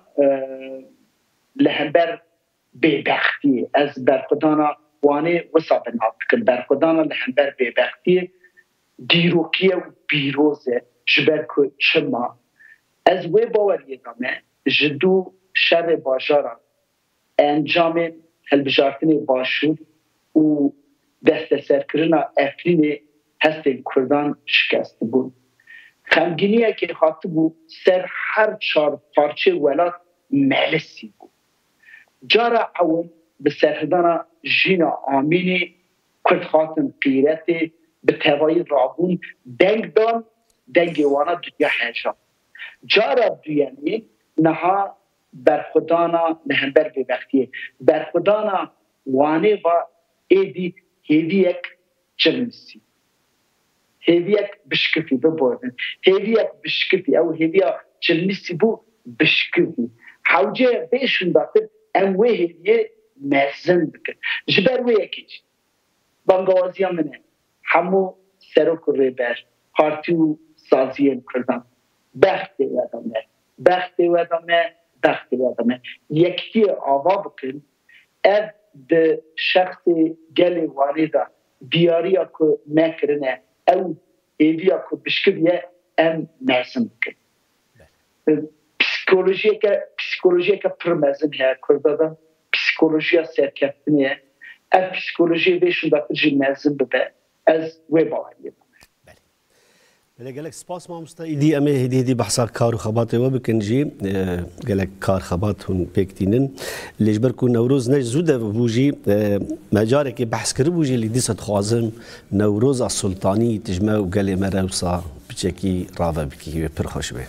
لهمبر ببختی از برخدانا وانه وصاب ناتکن برخدانا لهمبر ببختی دیروکیه و بیروزه جبرکو چما از وی باوری دامه جدو شر باشارا انجام هلبجارتنی باشود و دست سرکرنا افرین هستین کردان شکست بود خمگینیه که خاطب بود سر هر چار پارچه ولات ملسی بود جارا اول به سرهدانا جینا آمینی کرد خاطن قیرتی به توایی رابون دنگ دان دنگ وانا دنیا حجا جارا دویمی نها برخدانا نهنبر ببختیه برخدانا وانه و ایدی هیدی یک جنسی هیدی یک بشکفی ببوردن هیدی یک بشکفی او هیدی یک جنسی بو بشکفی حوجه بیشون داتر اموه هیدیه مرزن بکن جبروه یکیچ بانگوازی منه همو سروک ریبر هارتیو سازیم کردن بختی و ادامه بختی و ادامه بختی و ادامه یکی آوا بکن اف ده شخص گلی وانی دا دیاریا که مکرنه او ایدیا که بشکریه ام مرزن بکن پسیکولوژی که پسیکولوژی که پرمزن هر کرده دا پسیکولوژی سرکفتنیه اف پسیکولوژی بیشون دا تجی مرزن ببه از وی باوریه بله قالك سپاس ما مستعدي أمي هدي هدي بحث كار وخبات وبكنجي قالك كار خبات هون بيكتينن اللي جبركو نوروز نج زودة بوجي مجارك بحث كر بوجي اللي ديست خوازم نوروز السلطاني تجمع وقال مروسا بتشكي رافا بكي برخوش به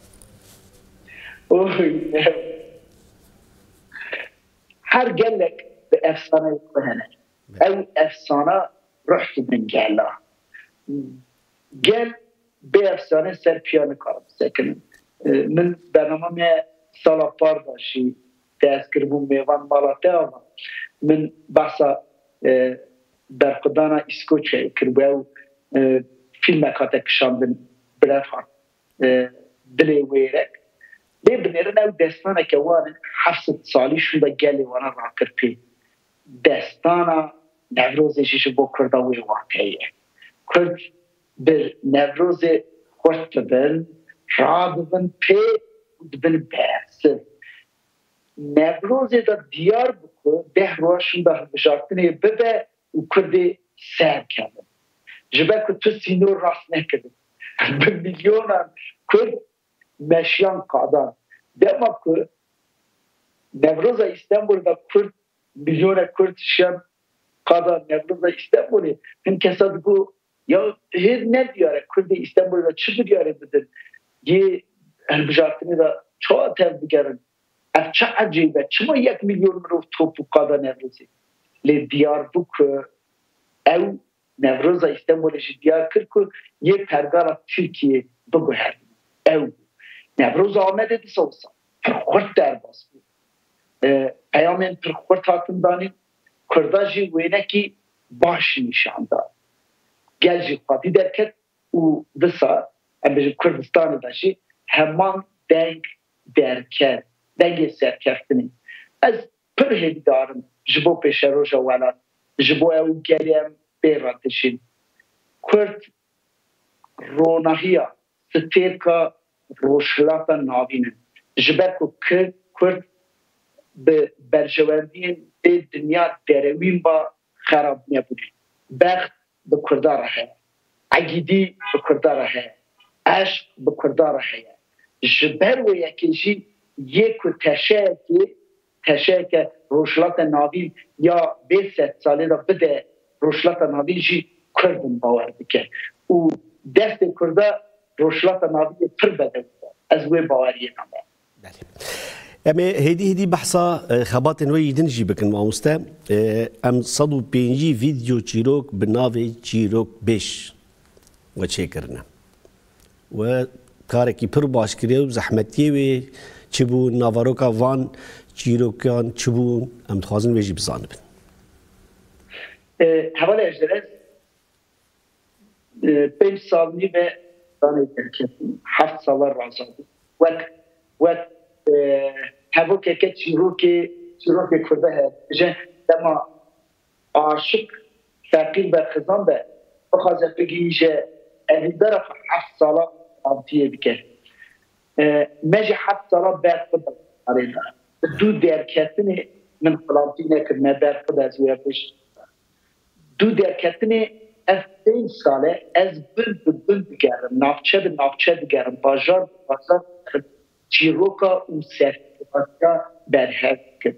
هر قالك بأفسانة يقهنا أو أفسانة رحت من قالا قال بأفسانه سر پیانه کارم سکنم من برنامه سالا پار داشتی تذکر بوم میوان مالاته آمد من بحثا برقدانا اسکوچه کربه و فیلم کاته کشاندن برفان دلی ویرک لی بنیرن او دستانه که وانه هفتصد سالی شده گلی وانا راکر پی دستانا نوروزشیش با کرداوی واقعیه کرد بر نوروز خورت بن راد بن پی بن بحث نوروز دا دیار بکو ده روشن دا بجارتنه ببه و کرده سر کردن جبه که تو سینور راست نکردن به میلیون هم کرد مشیان قادان دما که نوروز استانبول دا کرد میلیون کرد شم قادان نوروز استانبولی هم کسا دگو یا هیچ ندیاره کرد استانبول را چه دیاره بدن یه هلبجارتنی را چه آتر بگرن اف چه عجیبه چما یک میلیون رو توپو قادا نوروزی لی دیار بو که او نوروز استانبولش دیار کرد که یه پرگار ترکیه بگو هر او نوروز آمده دی سوسا پرخورد در باز بود پیامین پرخورد هاتن دانیم کرداجی وینکی باش نشان داد گلجی خواهی درکت و دسا امبیجی کردستان داشی همان دنگ درکت دنگ سرکفتنی از پر هیدارم جبو پیش روژ ولات جبو او گلیم بیراتشین کرد رونهیا ستیرکا روشلاتا ناوینه جبکو کرد به برجواندین به دنیا دروین با خراب نبوده بخت به کردار هست عقیدی به کردار هست عشق به کردار هست جبر و یکی جی یک و تشاکی تشاکی روشلات ناوین یا بیست ساله را بده روشلات ناوین جی کردن باور بکر و دست کرده روشلات ناوین پر بده از وی باوری نامه اما هدی هدی بحثا خبات نوی دنجی بکن ماموستا ام صد و پنجی ویدیو چیروک بناوی چیروک بیش و چه کرنه و کارکی پر باش کریه و زحمتیه و چه بون ناواروکا وان چیروکان چه بون ام تخوازن ویجی بزانه بن حوال اجدرس پنج سال نیمه دانه ترکیب هفت سال رازادی وقت وقت هفو که که چیروکی چیروکی کرده هست جه دما عاشق فقیر به خزان به بخوازه بگی جه اهی درف هفت ساله آمتیه بکر مجی هفت ساله برقه بگیره دو درکتنی من خلامتی نکرمه برقه از وی بشت دو درکتنی از این ساله از بل به بل بگرم نافچه به نافچه بگرم بازار به بازار چیروکا و سرتیفیکاتا برهد کرد.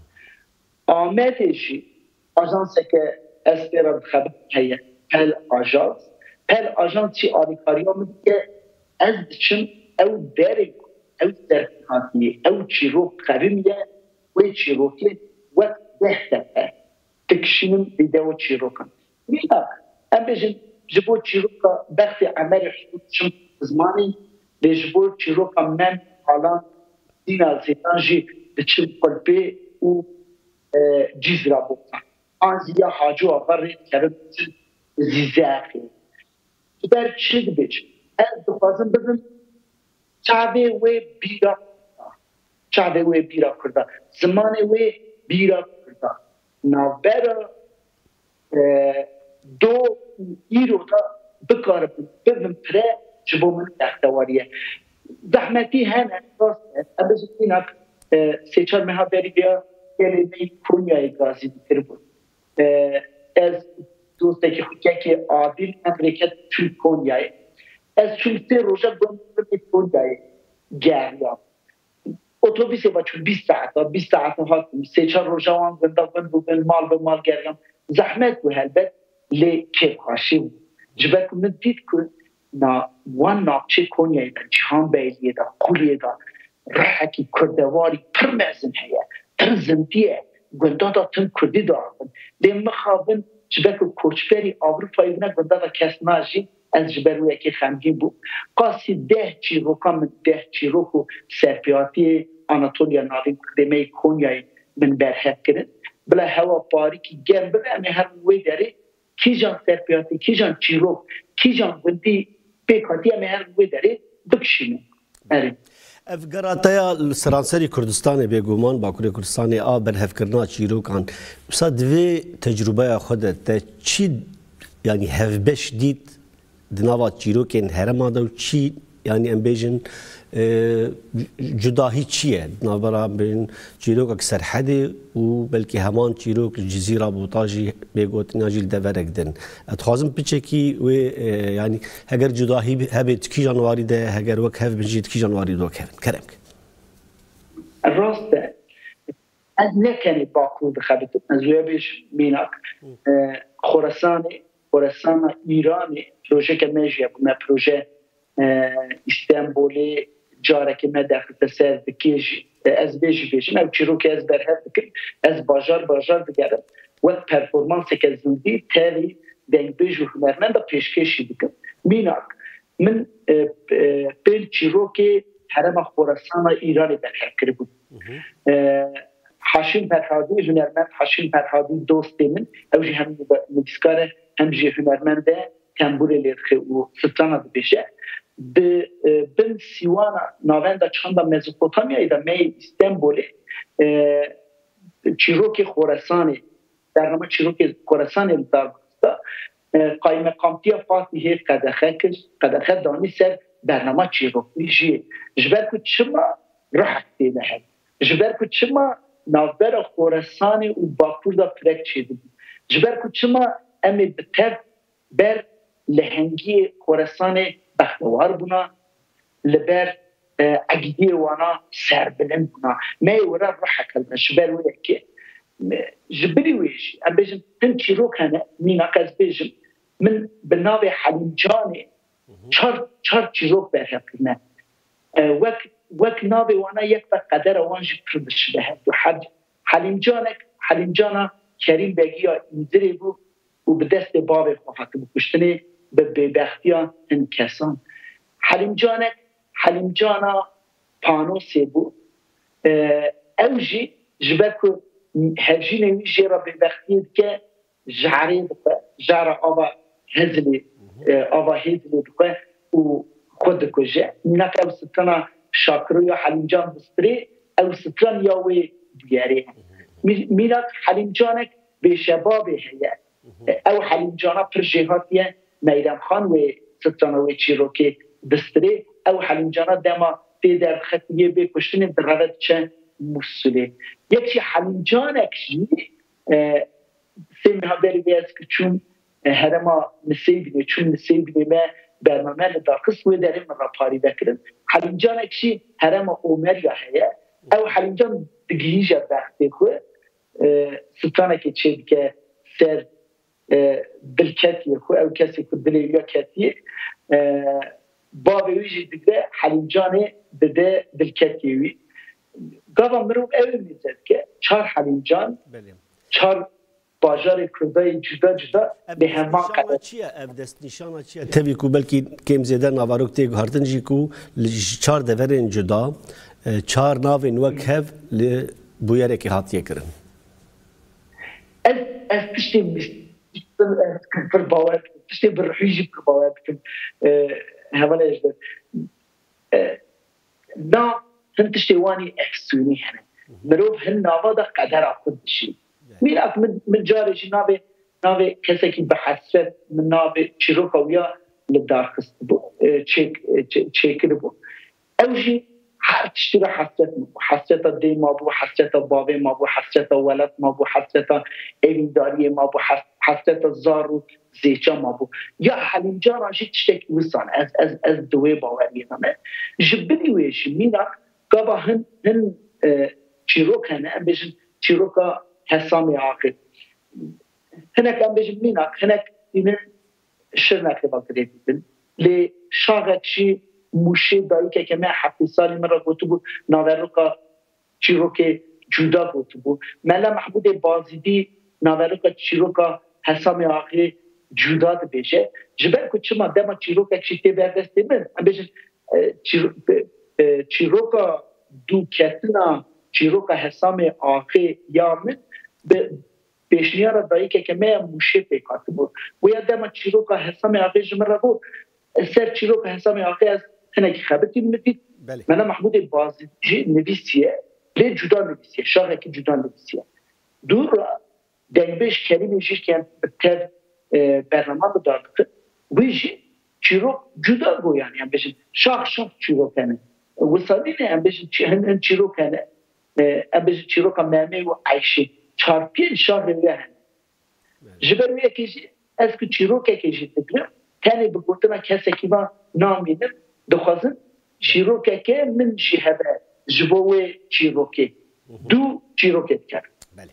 آمدشی آژانس که استراد خبر هیه پل آژانس پل آژانس چی آریکاری ها میگه که از چون او داری او سرتیفیکاتی او چیروک خریمیه و چیروکی وقت بهتره تکشینم بیده و چیروکن میگه ام بجن جبو چیروکا بخت عمل حدود چون زمانی بجبور چیروکا من حالا دینا زیدانجی بچه قلبه و جیز را بودن آنزیا حاجو آور کرد زیزه اخی در چید بچ از دخوازم بزن چاوه و بیرا چاوه و بیرا کرده زمان و بیرا کرده نابرا دو ایرو تا بکار بزن پره جبو من دختواریه زحمتی هم احساس است. ابز اینک سه چهار ماه بری بیا کلمه کنیای گازی بیتر بود. از دوسته که خوکه که عادل امریکت چون کنیای. از چون سه روزه گنده کنیای گریا. اتوبیس با چون بیست ساعت و بیست ساعت ها سه چهار روزه وان گنده گنده بودن مال به مال گریم. زحمت بود هلبت لی که خاشیم. جبه کنم دید کن نا وان ناچه کنیه دا جهان بیلیه دا قولیه دا رحکی کردواری پر مزن هیه پر زندیه گنده دا تن کردی دا دیم مخابن جبه که کچبری آوروپایی بنا گنده دا کس ناجی از جبروی که خمگین بود قاسی ده چیروکا من ده چیروکو سرپیاتی آناتولیا ناوین کردمه کنیه من برحق کرد بلا هوا باری که گرم بلا امی هر وی داره کی جان سرپیاتی کی جان چیروک کی جان گندی بیکاتی امی هر وی داره بکشینه اره افگاراتایا سرانسری کردستان بیگومان باکوری کردستان آ برهف کرنا چیروکان بسا دوی تجربه خودت تا چی یعنی هفبش دید دناوات چیروکین هرما دو چی یعنی ام بیجن جداهی چیه نابرا بین چیروک اکثر حده و بلکه همان چیروک الجزیره بوطاجی بیگوت ناجیل دورک دن اتخوازم بچکی و یعنی هگر جداهی هبت کی جانواری ده هگر وک هف بنجید کی جانواری دو کردن کرم راست از نکنی باکو بخبت از ویبش میناک خراسان خراسان ایران پروژه که میشه بنا پروژه استانبولی جاره که من داخل تسر بکیش از بیشی بیشیم او چیروک از برهر بکر از بازار بازار بگرم وقت پرفورمانس که زندی تاوی دنگ بیش و هنرمند پیشکشی بکر میناک من پیل چیروک حرم خراسان ایرانی برهر کرده بود حاشم فرهادی هنرمند حاشم فرهادی دوستی من او جی هم مدسکاره هم جی هنرمنده تنبور لیرخه و ستانه بشه بن سیوانا ناوند چند مزوپوتامیا ایدا می استانبولی چیروک خراسان برنامه چیروک خراسان دارگستا قایم قامتی فاتی قدخه کش قدخه دانی سر برنامه چیروک میشه جبر کو چما راحت دیده هست جبر کو چما نوبر خراسان و باکور دا پرک چیده جبر کو چما امی بتر بر لهنگی خراسان بختوار بونا لبر عقیده وانا سربلند بونا ما ورا راح كلمه شبال ولا كي جبري ويش ام بيجم تنتي روكنا مين اكاز بيجم من بنابي حليم جاني شر شر تشروك بهكنا وك وك نابي وانا يكفى قدر وانج كردش به حد حليم جانك حليم جانا كريم بقيا يدري بو وبدست باب خفت بكشتني ببختيان انكسان حليم جانك حليم جانا پانو سيبو اوجي جبكو هجين ويجي ربي بختيد كه جعري بقى جعر آبا هزلي آبا هزلي بقى وخد كجا منك او ستنا شاكرو يا حليم جان بستري او ستنا ياوي بياري مينك حليم جانك بشبابه هي او حليم جانا برجيهاتيه ميدان خان و ستنا و چيروكي بستري او حليم جانا دما في در خطيه بكشتني درادت چه مسئله یکی حلیم جانکشی سیمها بری بیاز که چون هرما نسیبیده چون نسیبیده ما برنامه لدارخص و داریم من را پاری بکرم حلیم جانکشی هرما اومر یا هیا او حلیم جان دگیجه بخته خواه ستانه که چه که سر دلکتیه خواه او کسی که دلی یا کتیه بابی ویجی دیگه حلیم جانه دده دلکتیوی گاوا مروف اوی میزد که چهار حلیم جان چهار باجار کردای جدا جدا به همان قدر چیه اف دست نشانه چیه تبی کو بلکی کم زیده نواروک تیگ هارتن جی کو چهار دورین جدا چهار ناوین وک هف ل بویره که هاتیه کرن از از پشتی پر باور پشتی برحیجی پر باور بکن هواله اجده نا هن تشتواني اكسوني هنا مروف هن نافادا قدر اخذ شيء ميراك من جاري شي نابي نابي كسكي بحسرت من نابي شروكا ويا للدار خست بو تشيك تشيك بو اوجي تشتري حسرت حسرت دي ما بو حسرت بابي ما بو حسرت ولد ما بو حسرت ايداريه ما بو حسرت الزارو زيچا ما بو يا حليم جارا شي تشتكي وصان از از از دوي باوري انا جبني ويش ميراك قبا هن هن چیروک هنه ام بيجن چیروکا حسامي عاقل هناك ام بيجن ميناك هناك ينن شرناك لباقرية بيدن لي شاغت شي موشي دايكا كما حفي سالي مرة قوتبو ناوروكا چیروك جودا قوتبو ملا محمود بازيدي ناوروكا چیروكا حسامي عاقل جودا ده بيجه جبر كو چما دما چیروكا كشي تبردسته من ام بيجن چیروکا دو کتنا چیروکا حسام آخه یامن به پیشنیار دایی که که من موشه پیکات بود و یا دما چیروکا حسام آخه جمره بود سر چیروکا حسام آخه از هنگی خبتی میدید من محمود بازی نویسیه لی جدا نویسیه شاقه که جدا نویسیه دور را دنبش کلیم ایشیش که تر برنامه بدارد ویجی چیروک جدا گو یعنی هم بشن شاق شاق چیروکنه وصلين ام بيجي هن چيروكانه ام بيجي چيروكا مامي و عايشه چارپين شهر وياه جبر ويا كيجي اسكو چيروكا كيجي تبلغ كان بقولتنا كاسكيما نامين دخازن چيروكا كه من شهبه جبوه چيروكي دو چيروكا كار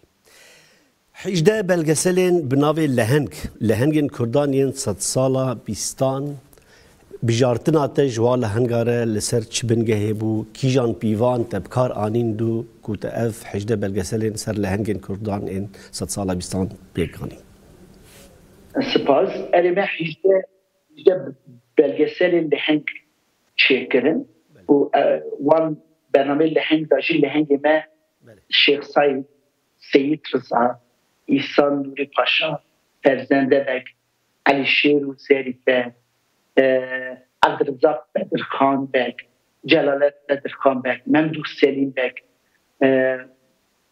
حجده بلگسلين بناوي لهنگ لهنگن كردانين صد سالا بيستان بجارتنا تجوال هنگاره لسر چ بنگه بو کیجان پیوان تبکار آنین دو کوت اف حجده بلگسلین سر لهنگین کردان این صد ساله بیستان بیگانی سپاس ارمه حجده حجده بلگسلین لهنگ چیکرن و وان برنامه لهنگ داشی لهنگ ما شیخ سعید سید رضا ایسان نوری پاشا فرزنده بک علی شیر و زریفه عبدالرزاق بدرخان بک جلالت بدرخان بک ممدوح سلیم بک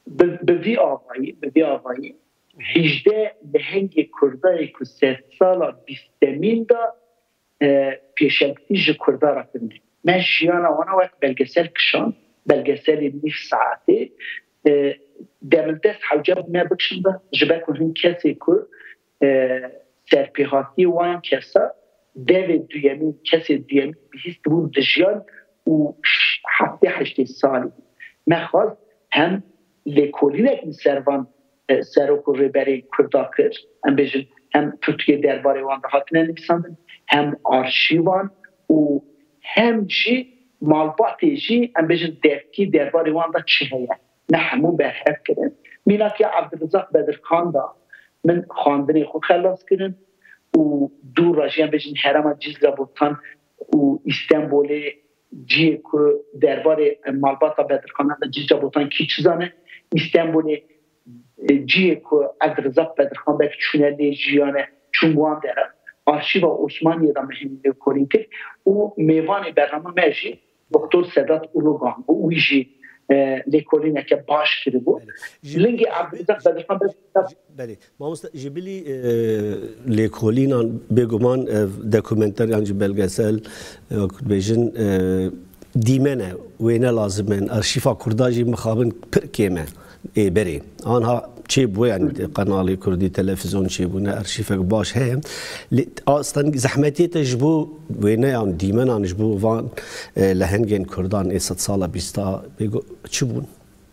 به وی آوایی به وی آوایی هجده لهنگ کردایی که سه سالا بیستمین دا پیشکتی جه کردا را کنده من جیانا وانا وقت بلگسل کشان بلگسل نیف ساعته دمل دست حوجب ما بکشن دا جبه کنن کسی که سرپیحاتی وان کسا دوی دویمین کسی دویمین بهیست بود دجیان و هفته هشته سالی من خواست هم لکولینک سروان سروک و ریبری کردا کرد هم بیشن هم ترکیه درباره وان را حاطنه نویساندن هم آرشیوان و هم جی مالباتی جی هم بیشن درکی درباره وان را چه هیه نه همو برحف کردن مینا که عبدالرزاق بدرخان دا من خواندنی خود خلاص کردن و دور راجی هم بیشن حرم جیز را بودتان و استنبول جی که درباره مالباتا بدرخان دا جیز را بودتان کی چیزانه استنبول جی که عبدالرزاق بدرخان بک چونه لی جیانه چون بوان داره آرشیو عثمانی دا مهمی کنیم که او میوان برنامه مجی دکتر سادات اولوگان و اویجی لیکولینه که باش کرده بود لنگی عبدالرزاق بدرخان بله ما جبلی لیکولینان بگمان دکومنتر یعنی بلگسل بیشن دیمنه وینه لازمن ارشیفا کرداجی مخابن پر کیمه ای بری آنها چی بو یعنی قنالی کردی تلویزیون چی بو نه ارشیفک باش هم اصلا زحمتی تجبو وینه یعنی دیمن آن جبو وان لهنگین کردان ای صد ساله بیستا بگو چی بون؟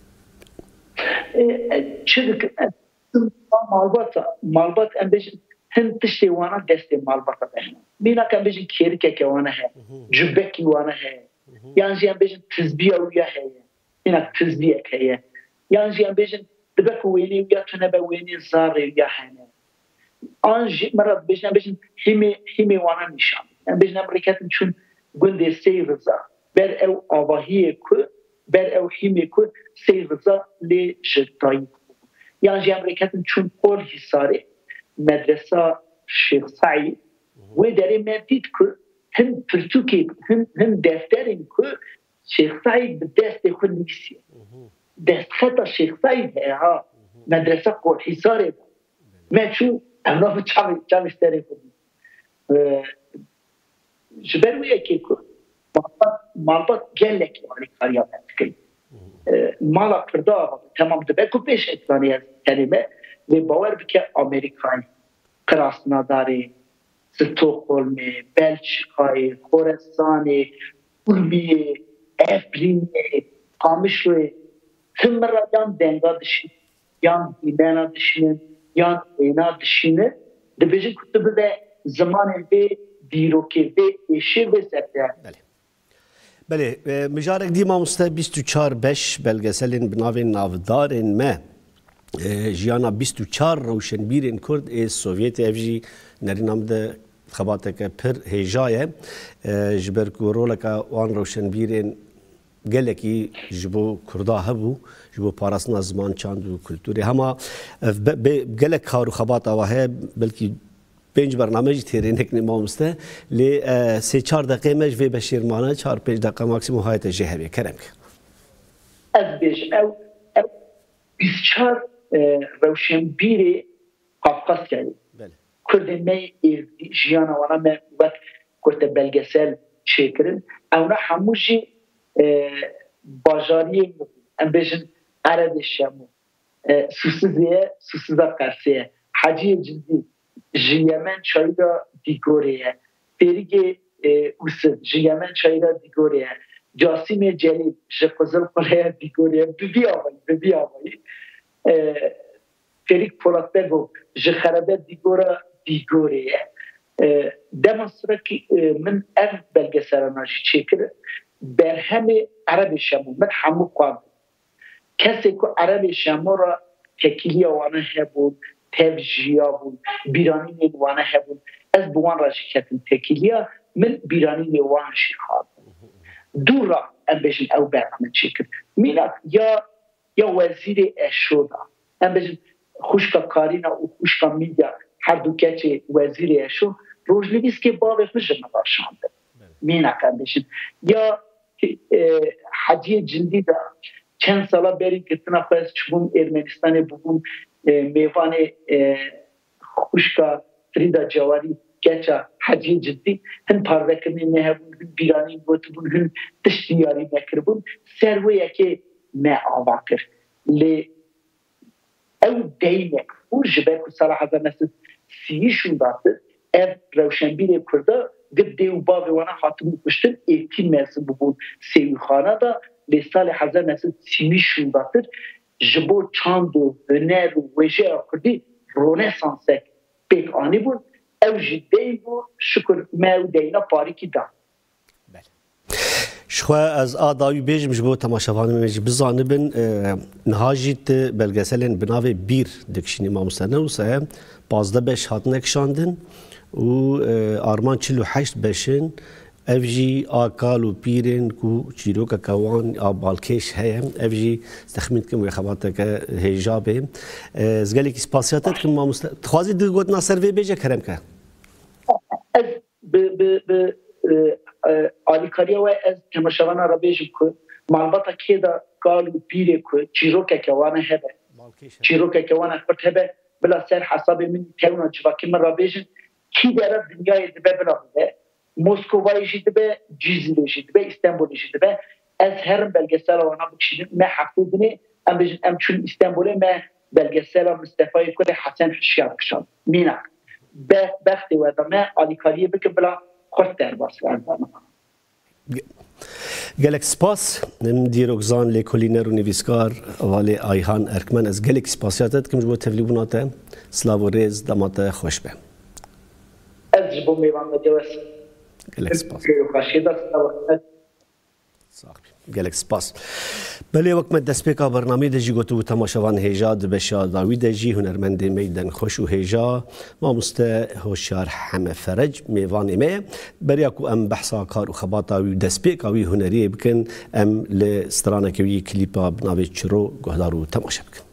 چه دک مالبات مالبات ام بیشن هن تشتی وانا دستی مالبات بهن مینا کم بیشن کیرکه که وانا ہے جبکی وانا ہے یعنی ام بیشن تزبیه ویا ہے مینا تزبیه که یعنی ام بیشن دبک وینی ویا تنبه وینی زاری ویا هنه آنج مرد بیشن بیشن همی همی وانا نشان ام بیشن امریکتن چون گنده سی رضا بر او آواهی که بر او همی که سی رضا لی جدایی یعنی امریکتن چون قول حساره مدرسه شیخ سعید و داره مدید که هم پرتوکی هم هم دفترین که شیخ سعید به دست خود نیسیه دست خطا شیخ سعید ها مدرسه قول حساره من چون اونا به چم اشتری کنیم جبرویه که مالبات گلکی ولی کاریا بند مالا کرده تمام دبکو پیش اتوانی از کلمه و باور بکه امریکایی کراسناداری ستوکولم بلژیکای خراسانی ارومیه افرینه قامشوی هم را یان دنگا دشین یان دیمانا دشین یان اینا دشینه دبیجی کتب ده زمان به دیروکی به ایشه به زرده بله مجارک دیما مسته بیست و چهار بش بلگسلین بناوین نافدارین ما جیانا بیست و چهار روشنبیرین کرد ای سوویت افجی نرینام ده خباته که پر هیجایه جبر کورولا که وان روشنبیرین گلکی جبو کردا هبو جبو پاراسنا زمان چاند و کلتوری هما گلک کارو خبات آواه بلکی پنج برنامج تیرینک نمامسته لی سه چهار دقیقه مج و بشیرمانه چهار پنج دقیقه ماکسیموم هایت جهوی کرم که از بیش او بیست و چهار روشنبیر قفقاز کردیم کردن می جیانا وانا من وقت کرد بلگسل چه کردن اونا هموشی باجاریه ام بیشن عرد شمو سوسیزیه سوسیزا قرسیه حجی جدی جیمن چایدا دیگوریه فریگ اوسد جیمن چایدا دیگوریه جاسیم جلیل جقزل قره دیگوریه ببی آوایی ببی آوایی فریگ پولاتبگو جخربه دیگورا دیگوریه دمانستره که من اف بلگسراناجی چکر بر همه عرب شمو من همو قام کسی که عرب شمو را تکیلی وانه هبود تفجیا بود بیرانی نیوانه هبود از بوان را شکتن تکیلیا من بیرانی نیوان شیخاد دور را ام بجن او برنامه چکر میلاد یا یا وزیر اشودا ام بجن خوشکا کارینا و خوشکا میدیا هر دو کچه وزیر اشو روزنویس که باقی خوش نباشانده مینا کم بجن یا حجی جندی دا چند سالا بری گرتنا خواهد چون ارمنستان ببون میوان خوشکا فریدا جواری گچا حجی جدی هن پاروکنی نه هبون بیرانی بود بون هن تشتیاری نکربون سروی که ما آواکر ل او دینک او جبک سال هزار نسل سیشون داشت اف روشنبیر کرده قد دیو باوی وانا خاطمو کشتن ایتی مرسم ببون سیوی خانه دا لسال هزار نسل سیشون داشت جبو چاند و هنر و وجه کردی رونسانسک پیک آنی بود او جدی بود شکر ما دینا پاری کی دا شخوا از آداوی بیجم جبو تماشاوان میج بزانبن نهاجیت بلگسلن بناوی بیر دکشینی ما مستنوسه پازده بش هات نکشاندن و آرمان چلو هشت بشن افجی آکالو پیرن کو چیروکا کوان آبالکش هیم افجی استخمین کم وخباتك هجابه زگالی کی سپاسیاتت کم ما مست خوازی دو گوت ناصر وی بیجه کرم که از ب ب ب آلیکاریا و از تماشاوانا را بیجم که معلوماتا که دا کالو پیره که چیروکا کوان هبه چیروکا کوان اخبرت هبه بلا سر حساب من تاونا جواکی من را بیجم کی داره دنیای دبه بلا بده موسکوای جدبه جیزی جدبه استانبول جدبه از هر بلگسال وانا بکشیدم ما حفظني ام بجن ام چون استانبول ما بلگسال مصطفی کل حسن حشیار کشان مینا بختی و دمه آلیکاریه بکن بلا خورد در باس گلک سپاس دیروگزان لیکولینر و نویسکار والی آیهان ارکمن از گلک سپاسیاتت کم جبو تفلیبوناته سلاو و ریز دامات خوش به از جبو میوان مجوز گلک سپاس گلک سپاس بله وقت مد دست پیکا برنامه دجی گوتو تماشاوان هیجا دبشا داوی دجی هنرمند میدن خوش و هیجا ما مست هوشیار همه فرج میوان می بریاکو ام بحثا کار و خباتا و دست پیکا وی هنری بکن ام لسترانه که وی کلیپا بناوی چرو گهدارو تماشا بکن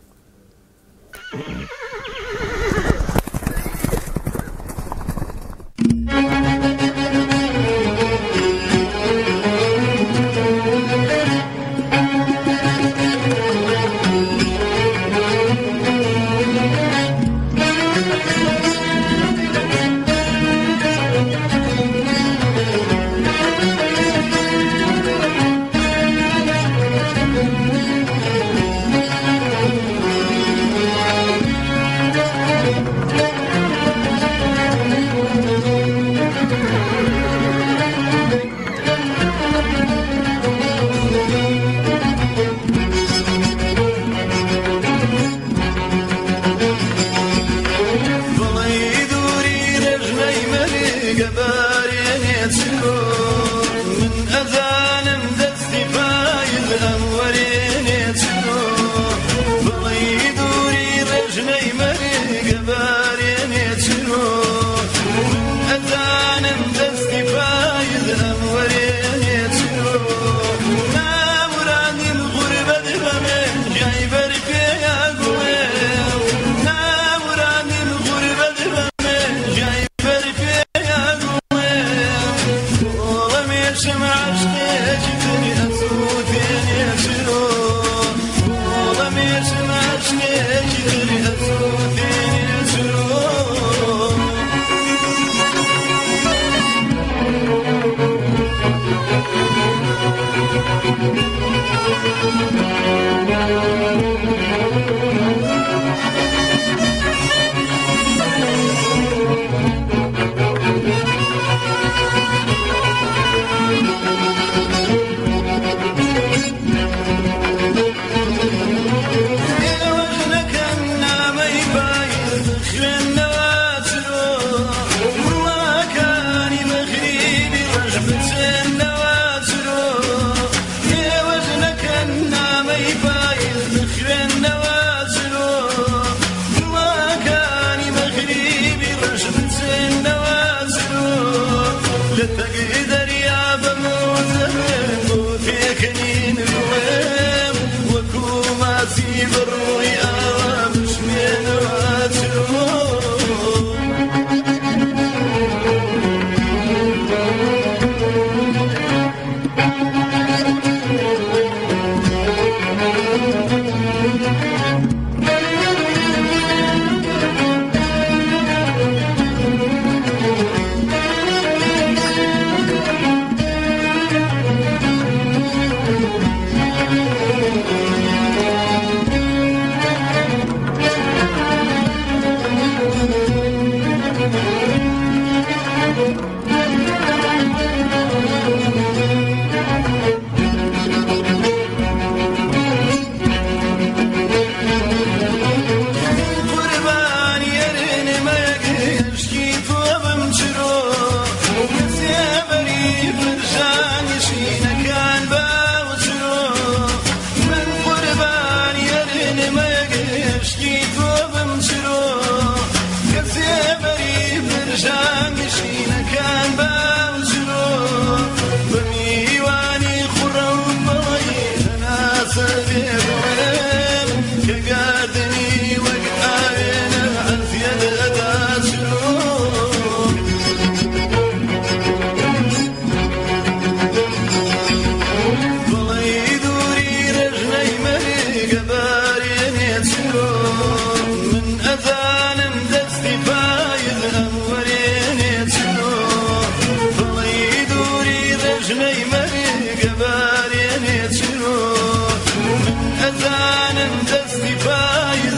Thank you.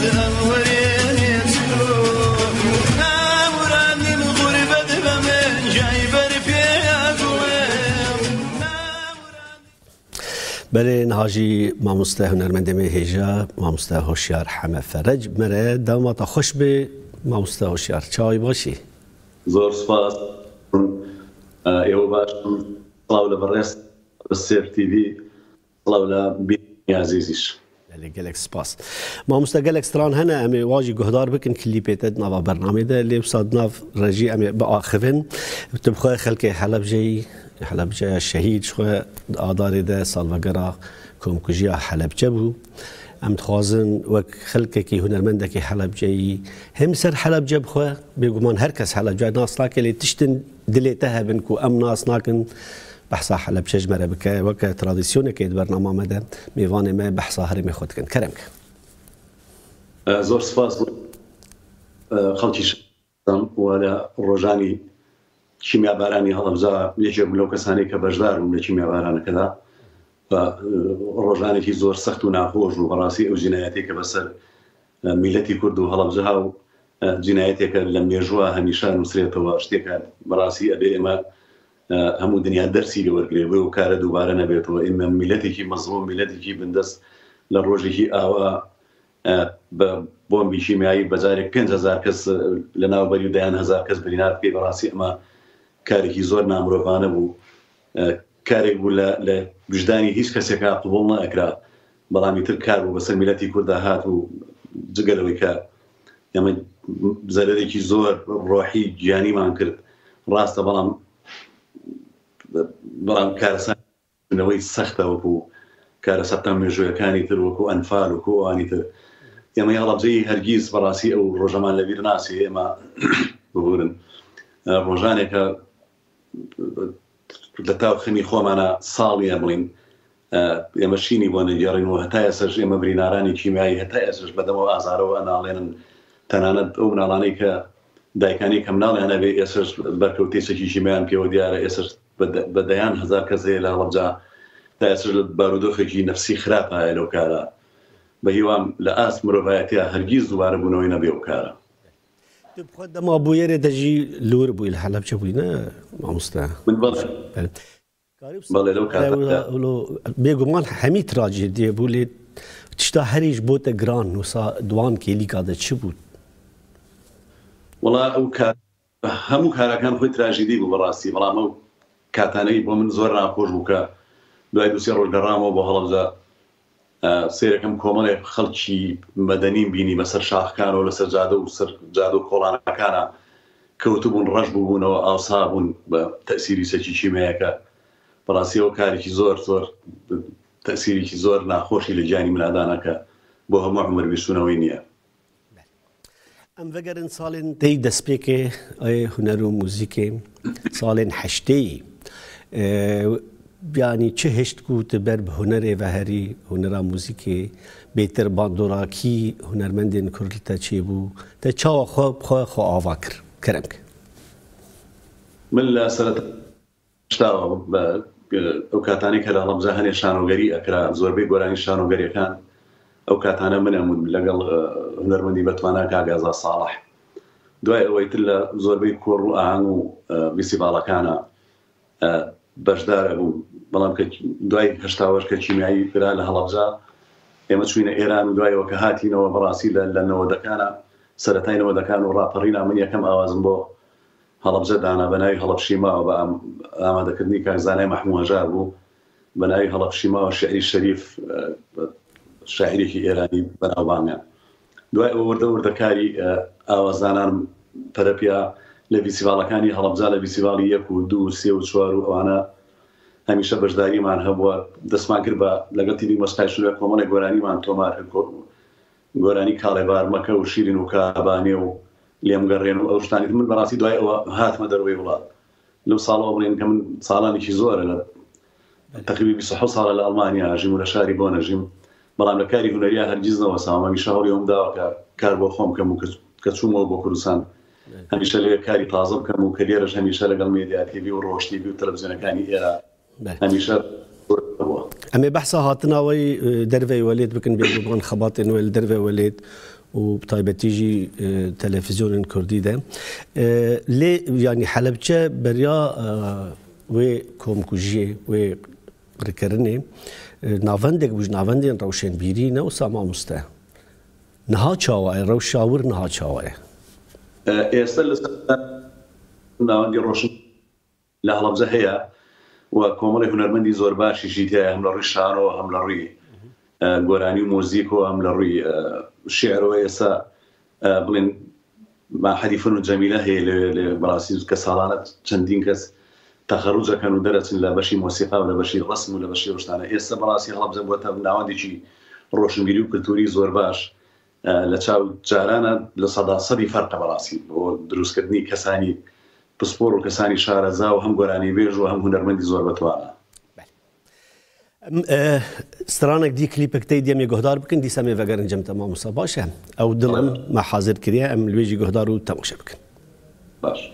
بله نهاجی ماموسته هنرمند هیجا ماموسته هوشیار حمه فرج مره دامات خوش به ماموسته هوشیار چای باشی زور سپاس ایو باش صلاو لبرست بسیر تیوی صلاو لبینی عزیزیش بله گلک سپاس ماموسته گلک ستران هنه امی واجی گهدار بکن کلیپیتت نوا برنامه ده لی بصاد ناف رجی امی بآخفن تبخواه خلق حلب جی حلبجه شهید شو آداری ده سالوگرا کمکجیا حلبجه بو ام تخوازن وک خلقه کی هنرمنده کی حلبجه هم سر حلبجه بخوا بگمان هر کس حلبجه ناس ناکه لی تشتن دلیته بن کو ام ناس ناکن بحثا حلبجه جمره بکه وک ترادیسیونه که برنامه مده میوان ما بحثا هرمی خود کن کرم که زور سپاس خلقی شدن ولا روجانی کیمیا بارانی هەڵەبجە یەکێک لەو کەسانی کە بەشدارم لە کیمیا بارانەکەدا بە ڕۆژانێکی زۆر سەخت و ناخۆش و بەڕاستی ئەو جینایەتێکە بەسەر میلەتی کورد و هەڵەبجەها و جینایەتێکە لە مێژووە هەمیشە نووسرێتەوە شتێکە بەڕاستی ئەبێ ئێمە هەموو دنیا دەرسی لەوەرگرێ بۆ و کارە دووبارە نەبێتەوە ئێمە میلەتێکی مەزڵوم میلەتێکی بندەست لە ڕۆژێکی ئاوا بە بۆمبی کیمیایی بەجارێک پێنج هەزار کەس لە ناوبەری و دەیان هەزار کەس بریندار بکەی بەڕاستی ئەمە کارێکی زۆر نامرۆڤانە بوو کارێک بوو لە وجدانی هیچ کەسێکا قبوڵ نەئەکرا بەڵامی تر کار بوو بەسەر میلەتی کووردا هات و جگەلەوەی کە ئێمە زەرەرێکی زۆر ڕۆحی گیانیمان کرد ڕاستە بەڵام بەڵام کارەسانەوەی سەختە وەکو کارە سەتەم مێژوویەکانی تر وەکو ئەنفال وەکو ئەوانی تر ئێمە هەڵەبجەی هەرگیز بەڕاستی ئەو ڕۆژەمان لەبیر ناسی ئێمە ببورن ڕۆژانێکە لە تاوخەمی خۆمانە ساڵیە بڵین ئێمە شینی بۆ نەگەڕینەوە هەتا ئێسەش ئێمە برینارانی کیمیایی هەتا ئێسش بەدەمەوە ئازارەوە ئەناڵێنن تەنانەت ئەو مناڵانەی کە دایکانی کەم ناڵیانە بێ ئێسش بەرکەوتێسێکی کیمیان پێوە دیارە ئێسش بەدەیان هەزار کەس هەیە لە هەڵەبجە تا ئێسش بارودۆخێکی نەفسی خراپ هەیە لەو کارە بە هیوام لە ئاست مرۆڤایەتیە هەرگیز دووبارە بوونەوەی نەبێ و کارە خود ما بویره دجی لور بوی الحلب چه بوی نه ماموسته من بله بله لو كان لو بيجمان حميد راجي دي بولي تشتا هريج بوت جران وصا دوان كيلي قاعدة شو بود والله او كان همو كان كان خوي تراجيدي براسي والله مو كاتاني بو من زور ناقوش بوكا دوای دو سێ ڕۆژ گەڕامەوە بۆ هەڵەبجە سیرەکەم کۆمەڵێک خەڵکی مەدەنیم بینی بەسەر شاخەکانەوە لەسەر جادە و سەر جادە و کۆڵانەکانە کەوتبوون ڕەش بووبوونەوە ئاسا بوون بە تەسیری سەرکی کیمیایەکە بەڕاستیەوە کارێکی زۆر زۆر تەسیرێکی زۆر ناخۆشی لە گیانی منادانەکە بۆ هەموو عمر بیستوونەوەی نییە ئەم vegeren ساڵên tey destpêkê huner û mûzîkê salên heşteyî yani çi heşt ku tu ber bi hunerê ve herî hunera mûzîkê bêtir bandorakî hunermendên Kurd te çêbû te çawa xwe xwe xwe ava kir keremk من لە سەرەتا شتاوە ئەو کاتانی کە لە هەڵەبجە هەنێ شانۆگەری ئەکرا زۆربەی گۆرانی شانۆگەریەکان ئەو کاتانە منەمون لەگەڵ هونەرمەندی بەتوانە کاگازا ساڵح دوای ئەوەی تر لە زۆربەی کۆڕ و ئاهەنگ و فیستیڤاڵەکانە بەشدارە بوو بەڵام دوای هەشتاوەش کە کیمیایی کرا لە هەڵەبجە ئێمە چوینە ئێران و دوایەوە کە هاتینەوە بەڕاستی لە نەوەدەکانە سەرەتای نەوەدەکان و ڕاپەڕینا من یەکەم ئاوازم بۆ هەڵەبجە دانا بەناوی هەڵەبشیماوە بە ئامادەکردنی کاکزانای مەحموود هەژار بوو بەناوی هەڵەبشیماوە شعری شەریف شاعیرێکی ئێرانی بەناوبانگە دوای ئەوە وردە وردەکاری ئاوازدانان پەرەپیا لە فیستیڤاڵەکانی هەڵەبجە لە فیستیڤاڵی یەک و دوو و سێ و چوار و ئەوانە هەمیشە بەشداریمان هەبووە دەستمان کرد بە لەگەڵ تیڤی مۆسیقای شوورێ کۆمەڵێک گۆرانیمان تۆمار گۆرانی کاڵێبار مەکە و شیرین و کابانێ و لێم گەڕێن و ئەو شتانی من بەڕاستی دوای ئەوە هاتمە دەروەی وڵات لەو ساڵەوە بڵێن کە من ساڵانێکی زۆرە لە تقریبی بیست و حەوت ساڵە لە ئەڵمانیا ژیم و لە شاری بۆ نەژیم بەڵام لە کاری هونەریە هەرگیز نەوەسام هەمیشە هەوڵیەوەم داوە کە کار بۆ خۆم بکەم و کە چوومەوە بۆ کوردستان هەمیشە لێ کاری تازە بکەم و کەریەرەش هەمیشە لەگەڵ مێدیا تیڤی و ڕۆژ تیڤی و تەلەڤیزیۆنەکانی ئێرە هەمیشە ئەمێ بەحسا هاتناوەی دەرڤەی وەلێت بکەن بێگومان خەباتێن وێ لە دەرڤێ وەلێت وبطيبتيجي تلفزيون كردي ده لي يعني حلبجة بريا و كومكوجي و بركرني نافندك بوج نافندين روشن بيرينا وسامع مسته نها چاوای روش شاور نها چاوای استل ناوندي روشن لا هلبزه هي وكومري هنرمندي زور باشي جيتها هم لروي شانو هم لروي گۆرانی و مۆزیک و ئەم لە ڕووی شێعرەوە ئێستا بڵێن حەدیفن و جەمیلە هەیە لە بەڕاستی کە ساڵانە چەندین کەس تەخەڕوجەکەن و دەرەچن لە بەشی مۆسیقا و لە بەشی ڕەسم و لە بەشی ڕشتانە ئێستا بەڕاستی هەڵەبجە بووەتە ناوەندێکی ڕۆشنبیری و کلتوری زۆر باش لە چاو جارانە لە سەدا سەدی فەرقە بەڕاستی بۆ دروستکردنی کەسانی پسپۆر و کەسانی شارەزا و هەم گۆرانی بێژ و هەم هونەرمەندی زۆر بەتوانە. سترانك دي كليبك تي ديام يقهدار بكن دي سامي فقرن جم تمام صباشة او دلم ما حاضر كريا ام الويجي قهدارو تماشا بكن باش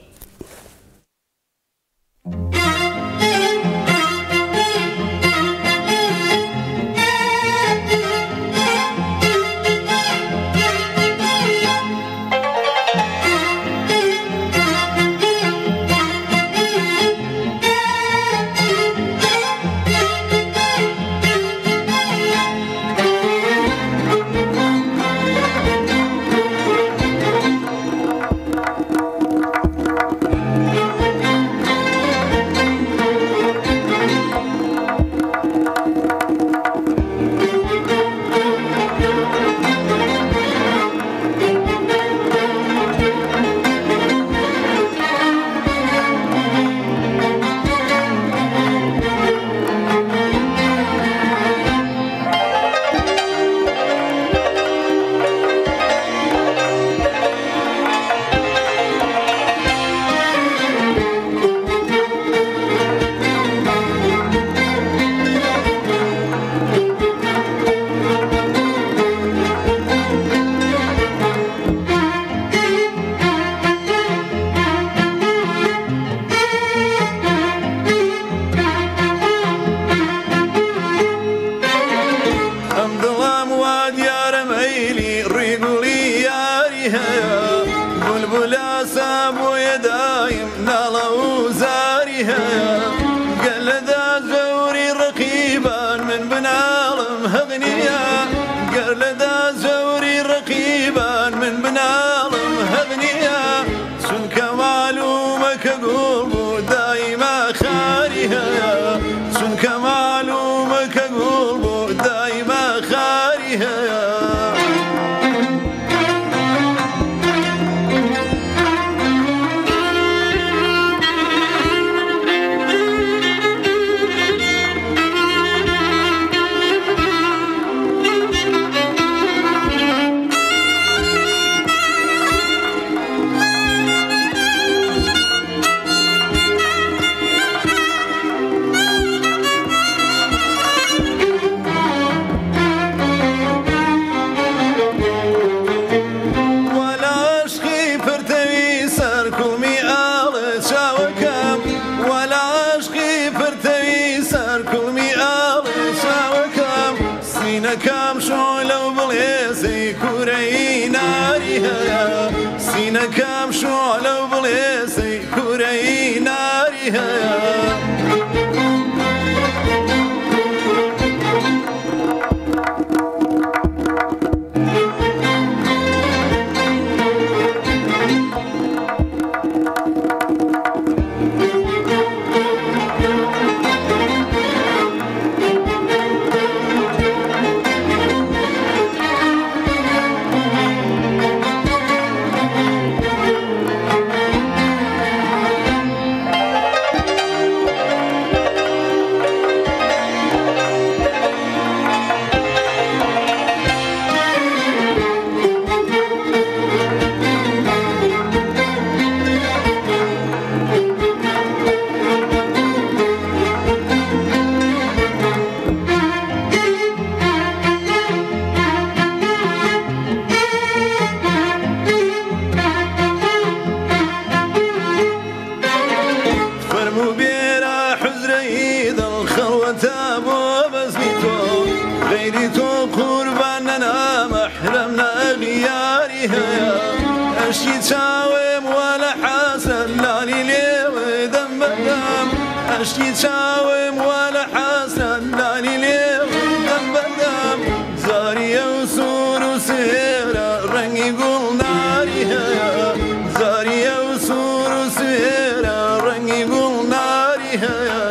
ناری هیا اشی چاوم ولا حسن لالی لیو دم بدم اشی چاوم ولا حسن لالی لیو دم بدم زاری و سور و سیرا رنگی گل ناری هیا زاری و سور و سیرا رنگی گل ناری هیا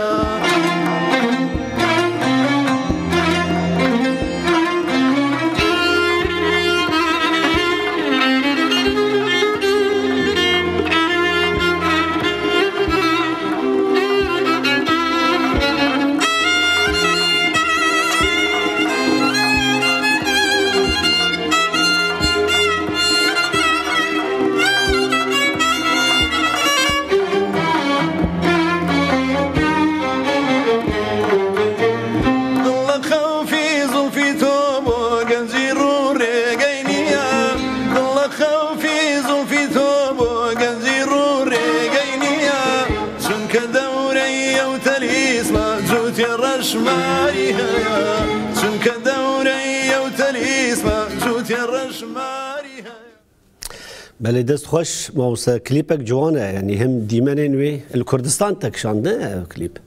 رشماری هیا چونک دوره و تلیسما جوتی رشماری هیا. بله دست خوش موسى كليبك جوانه يعني هم ديمانين وي الكردستان تكشانده كليب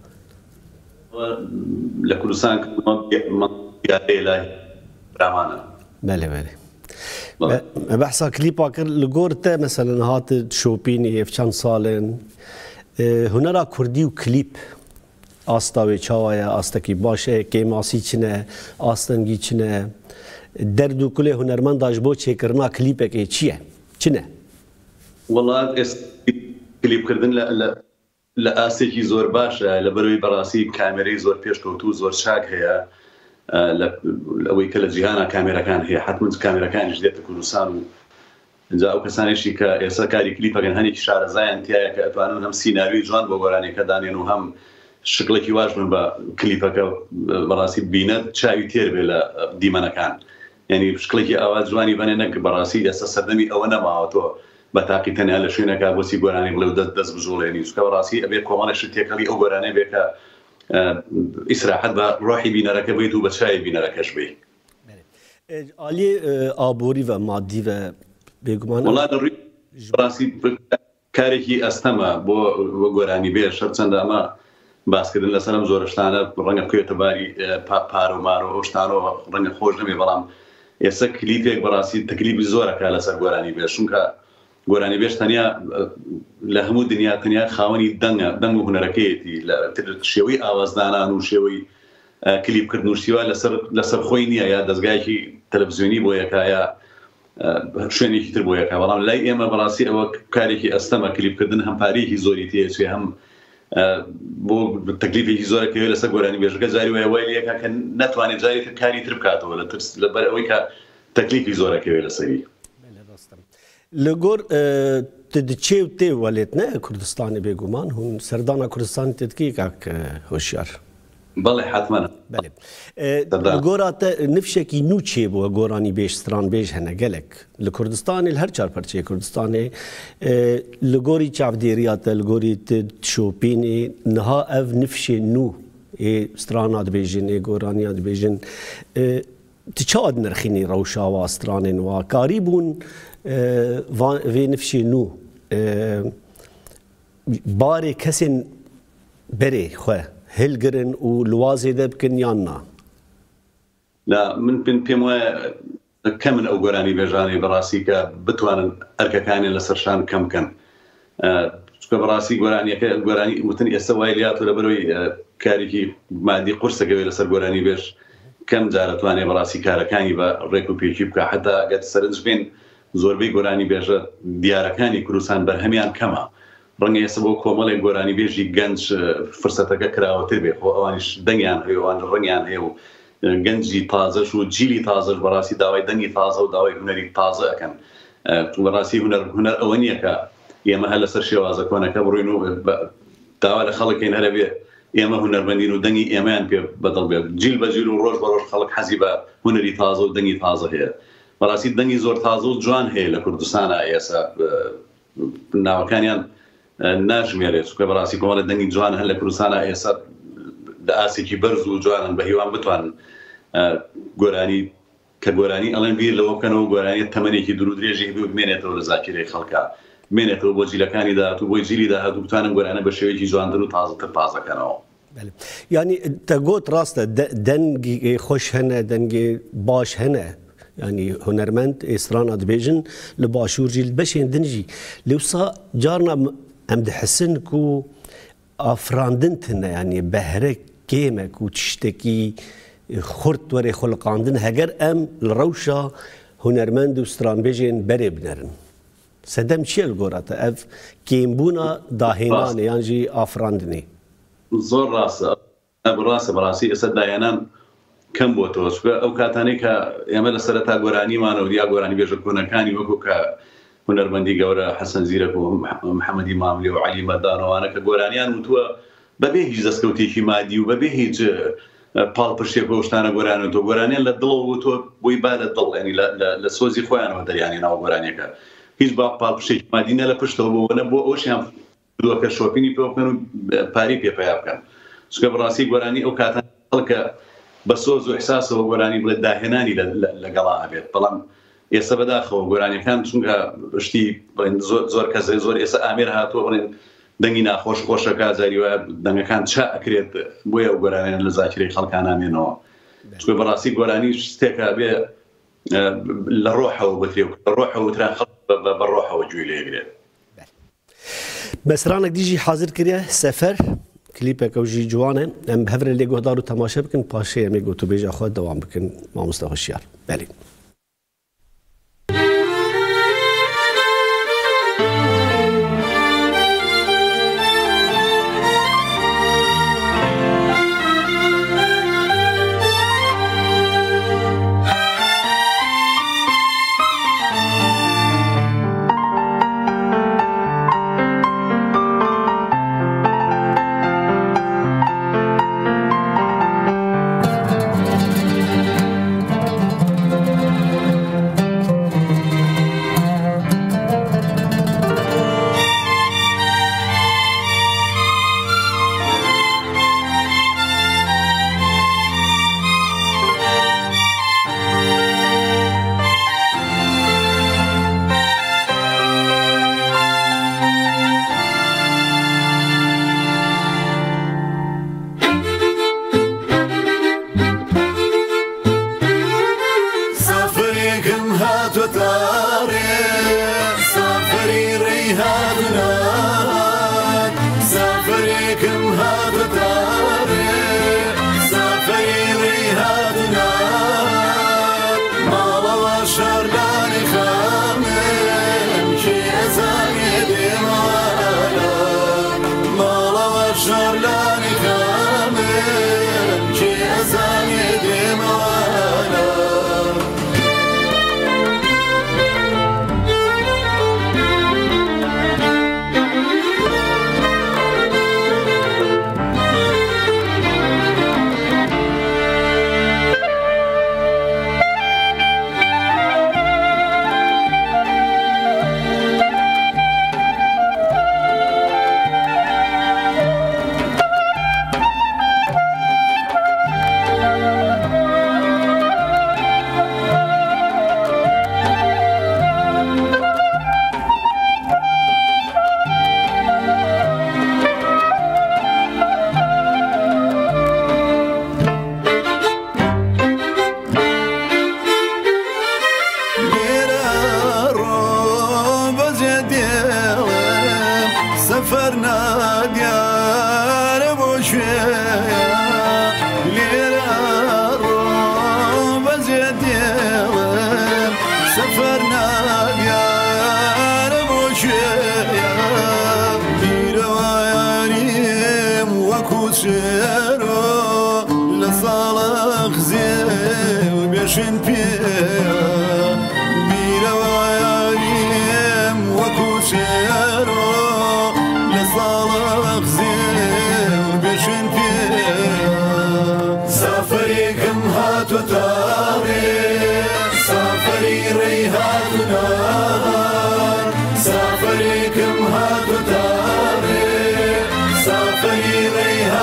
لكردستان من يا رامانا بله بله بحثا كليب واكر لغورتا مثلا هات شوبيني افشان سالن هنرا كردي وكليب آستاوی چاویه آستا کی باشه که ماسی چنه آستنگی چنه درد و کله هنرمند داش بو چه کرنا کلیپ که چیه چنه والله اس کلیپ کردن ل ل لآسی کی زور باشه لبروی براسی کامری زور پیش کوتو زور شاک هیا ل اوی کل جهانا کامرا کان هي حتما کامرا کان جديد كردستان جا او کسانی شی که اسا کاری کلیپ کن هنی کی شار زاین تیا که اتوانن هم سیناریوی جوان بو گورانی کدانین و هم شکلێکی واش من بە کلیپەکە بەڕاستی بینە چاوی تێر بێ لە دیمەنەکان یعنی شکلێکی ئاوا جوانی بەنێ نەک بەڕاستی ئێستا سەردەمی ئەوە نەماوەتەوە بە تاقی تەنیا لە شوێنەکە بۆچی گۆرانی بڵێ و دەست دەست بژۆڵێنی چونکە بەڕاستی ئەبێ کۆمەڵێک شتێکەڵی ئەو گۆرانەی بێ کە ئیسراحەت بە ڕۆحی بینەرەکە بێت و بە چاوی بینەرەکەش بێ. ئالی ئابووری و مادی و بێگومان وڵا دەڕووی بەڕاستی کارێکی ئەستەمە بۆ گۆرانی بێ شەرچەندە ئەمە باسکردن لەسەرم زۆرشتانە ڕەنگە بکوێتە باری پار و مار و شتانەوە ڕەنگە خۆش نەبێ بەڵام ئێستا کلیپێک بەڕاستی تەکلیفی زۆرەکە لەسەر گۆرانی بێ چونکە گۆرانی بێش تەنیا لە هەموو دنیا تەنیا خاوەنی دەنگە دەنگ و هونەرەکەیەتی لە شێوەی ئاوازدانان و شێوەی کلیپکردن و شیوا لەسەر لەسەر خۆی نییە یا دەستگایەکی تەلەڤیزیۆنی بۆ یەکە یا شوێنێکی تر بۆ یەکە بەڵام لای ئێمە بەڕاستی ئەوە کارێکی ئەستەمە کلیپکردن هەم پارەیەکی زۆری تێچێ هەم بۆ تەکلیفێکی زۆرەکەوێ لەسەر گۆرانی بێژەکە جاری وایە وای لەکە کە ناتوانێت جاری تر کاری تر بکاتەوە لە ترس لەبەر ئەوەی کە تەکلیفی زۆرەکەوێ لەسەری لەگۆر تدچێ و تێ وەلێتنە کوردستانی بێگومان هون سەردانە کوردستانی تدکی کاک هۆشیار بەڵێ حتمەنە بەێ گۆراتە نفشێکی نو چێ بووە گۆرانی بێش ستران بێژ هەنە گەلک لە کوردستانی هەر چارپەرچەیە کوردستانê li gorî çavdêriya te li gorî şopînê niha ev nifşê nû ê strana dibêjin ê goraniya dibêjin ti çawa dinirxînî rewşa wa stranên wa karî bûn vê nifşê nû barê kesên berê xwe هلگرن و لوازێ دە بکن یان نا لا من پێم وایە کەمن ئەو گۆرانی بێژانی بەڕاستی کە بتوانن ئەرکەکانی لەسەرشان کەم بکەن چونکە بەڕاستی گۆرانیەکە گۆرانی وتن ئێستا وای لاتۆ لەبەرەوەی کارێکی مادی قورسەکەوێ لەسەر گۆرانی بێژ کەم جارەتوانێ بەڕاستی کارەکانی بە ڕێک و پێکی بکە حتا گەت سەرنج بێن زۆربەی گۆرانی بێژە دیارەکانی کوردستان بەرهەمیان کەمە ڕەنگە ئێستا بۆ کۆمەڵێک گۆرانی بێژی گەنج فرسەتەکە کراوەتر بێ خۆ ئەوانیش دەنگیان هەیە ئەوان ڕەنگیان هەیە و گەنجی تازەش و جیلی تازەش بەڕاستی داوای دەنگی تازە و داوای هونەری تازە ئەەکەن بەڕاستی هونەر هونەر ئەوە نییە کە ئێمە هەر لەسەر شێوازە کۆنەکە بڕوین و داوا لە خەڵکین هەرە بێ ئێمە هونەرمەندین و دەنگی ئێمەیان پێ بەدڵ بێت جیل بە جیل و ڕۆژ بە ڕۆژ خەڵک حەزی بە هونەری تازە و دەنگی تازە هەیە بەڕاستی دەنگی زۆر تازە و جوان هەیە لە کوردستانە ئێستا ناوەکانیان ناژمێرێت چونکە بەڕاستی کۆمەڵێک دەنگی جوان هەن لە کوردستانە ئێستا لە ئاسێکی بەرز و جوانن بە هیوان بتوانن گۆرانی کە گۆرانی ئەڵێن بیر لەوە بکەنەوە گۆرانیت تەمەنێکی دوور و درێژی بێ بمێنێتەوە لە زاکیرەی خەڵکە بمێنێتەوە بۆ جیلەکانی داهاتوو بۆی جیلی داهاتوو بتوانن گۆرانە بە شێوەیەکی جوانتر و تازەتر تازەکەنەوە. یعنی تەگوت ڕاستە دەنگی خۆش هەنە دەنگی باش هەنە ینی هونەرمەند ئێستران دەبێژن لە باشوور بەشێن دنجی لەوسا جارنا ئەم دەحسن و ئافراندن تنە ینی بەهرە کێمێک و تشتێکی خورد وەرێ خولقاندن هەگەر ئەم لە ڕەوشە هونەرمەند و سترانبێژێن بەرێ بنەرن سەدەم چیە گۆراتە ئەف کێمبوونە داهێنانە یانجی ئافراندنی زۆر ڕاستە ڕاستە بەڕاستی ئێستا دایانان کەم بۆتەوە چکە ئەو کاتانی کە ئێمە لە سەرەتا گۆرانیمانە و یا گۆرانی بێژە کۆنەکانی وەکو کە هونەرمەندی گەورە حەسەن زیرەک و محەممەدی ماملی و عەلی مەدانەوانە کە گۆرانیان وتووە بەبێ هیچ دەستکەوتێکی مادی و بەبێ هیچ پاڵپشتێک بۆ شتانە گۆرانێتەوە گۆرانیان لە دڵەوە وتووە بۆی با لە دڵ ینی لە سۆزی خۆیانەوە دەریانی ناو گۆرانیەکە هیچ با پاڵپشتێکی مادینە لە پشتەوە بۆوەنە بۆ ئەوشیان دووەکە شۆپینی پێ بکەن و پاری پێپیا بکەن چکە بەڕاستی گۆرانی ئەو کاتان خەڵکە بە سۆز و ئیحساسەوە گۆرانی بڵێ داهێنانی لەگەڵا ئەبێت بەڵام ئێستا بەداخەوە گۆرانیەکان چونکە شتی زۆر کەس زۆر ئێستا ئامێر هاتووە بڵێن دەنگی ناخۆش خۆشەکە جاری وایە دەنگەکان چا ئەکرێت بۆیە ئەو گۆرانیان لە زاکرەی خەڵکان نامێنەوە چونکە بەڕاستی گۆرانی شتێکە بێ لە ڕۆحەوە بترێ و لە ڕۆحەوە تران خەڵک بە ڕۆحەوە گوێی لێگرێت. بەسرانێک دیژی حاضر کردە سەفەر کلیپێکە و ژی جوانە ئەم هەورە لێ گۆدار و تەماشە بکەن پاشەیە ئەمێ گوتوبێژە خۆ دەوام بکەن مامۆستا هۆشیار بەڵێ.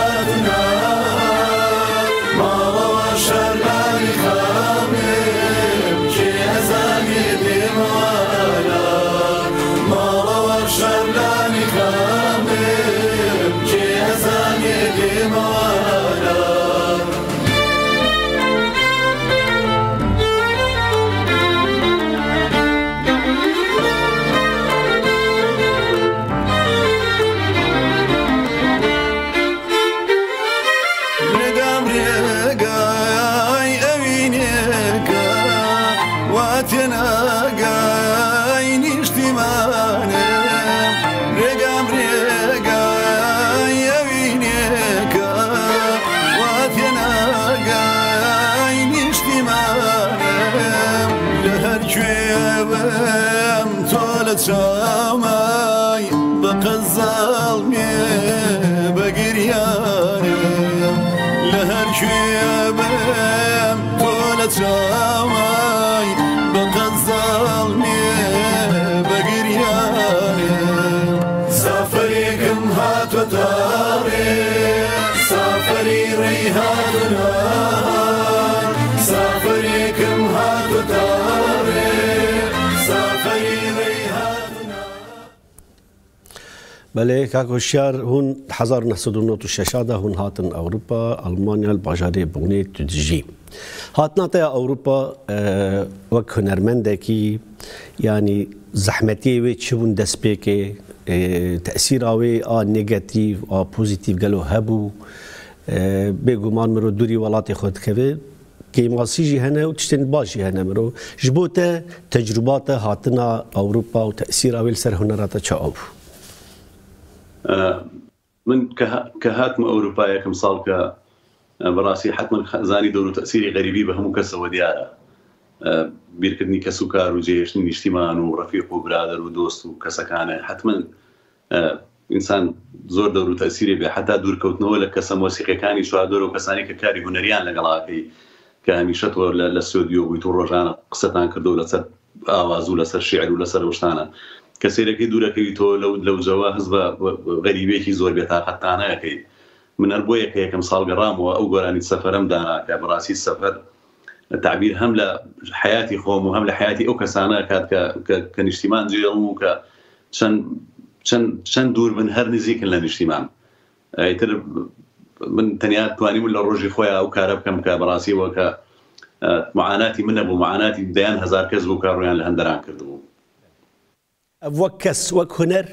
ماڵەوە شەرلانی خامێ چاومای بقزال می بگریانم لهر کوی بم طول چاومای بقزال می بگریانم سافری کم هات و داری سافری ریحانم سافری کم هات و داری سافری بله کاکوشیار هون هزار و نهصد و نود و شش دا هون هاتن اوروبا المانیا الباجاری بونی تدجی هاتنا تا اوروبا وک هنرمندکی یعنی زحمتی و چون دست بکه تأثیر آوی آ نگاتیو آ پوزیتیو گلو هبو بگومان مرو دوری ولات خود که که ماسیجی هنه و تشتن باشی هنه مرو جبوته تجربات هاتنا اوروبا و تأثیر آوی سر هنرات چه آو من كهاتم أوروبا كم صار ك براسي حتما زاني دور تأثيري غريبي بهم كسو ديارة بيركدني كسكر وجيش اجتماع ورفيق وبرادر ودوست وكسكانة حتما إنسان زور دور تأثيري به حتى دور كوتنا ولا كسم موسيقى كاني شو دور وكساني ككاري هنريان لقلاكي كهميشت ولا الاستوديو بيتور رجعنا قصتان كردو لسر آواز ولا سر شعر ولا سر وشتانا كسيركي دوركي تو لو لو جواهز غريبيكي زور بيتا قطانا كي من البويه كي كم صال قرام او قراني سفرم دانا كبراسي السفر التعبير هم لحياتي خوم وهم لحياتي او كسانا كات كنجتماع جيرو ك شن شن شن دور من هر نزيك للاجتماع يتر من تنيات تواني ولا روجي خويا او كارب كم كبراسي وك معاناتي من ابو معاناتي ديان هزار كذبوا كارويان لهندران كردو وكس وك هنر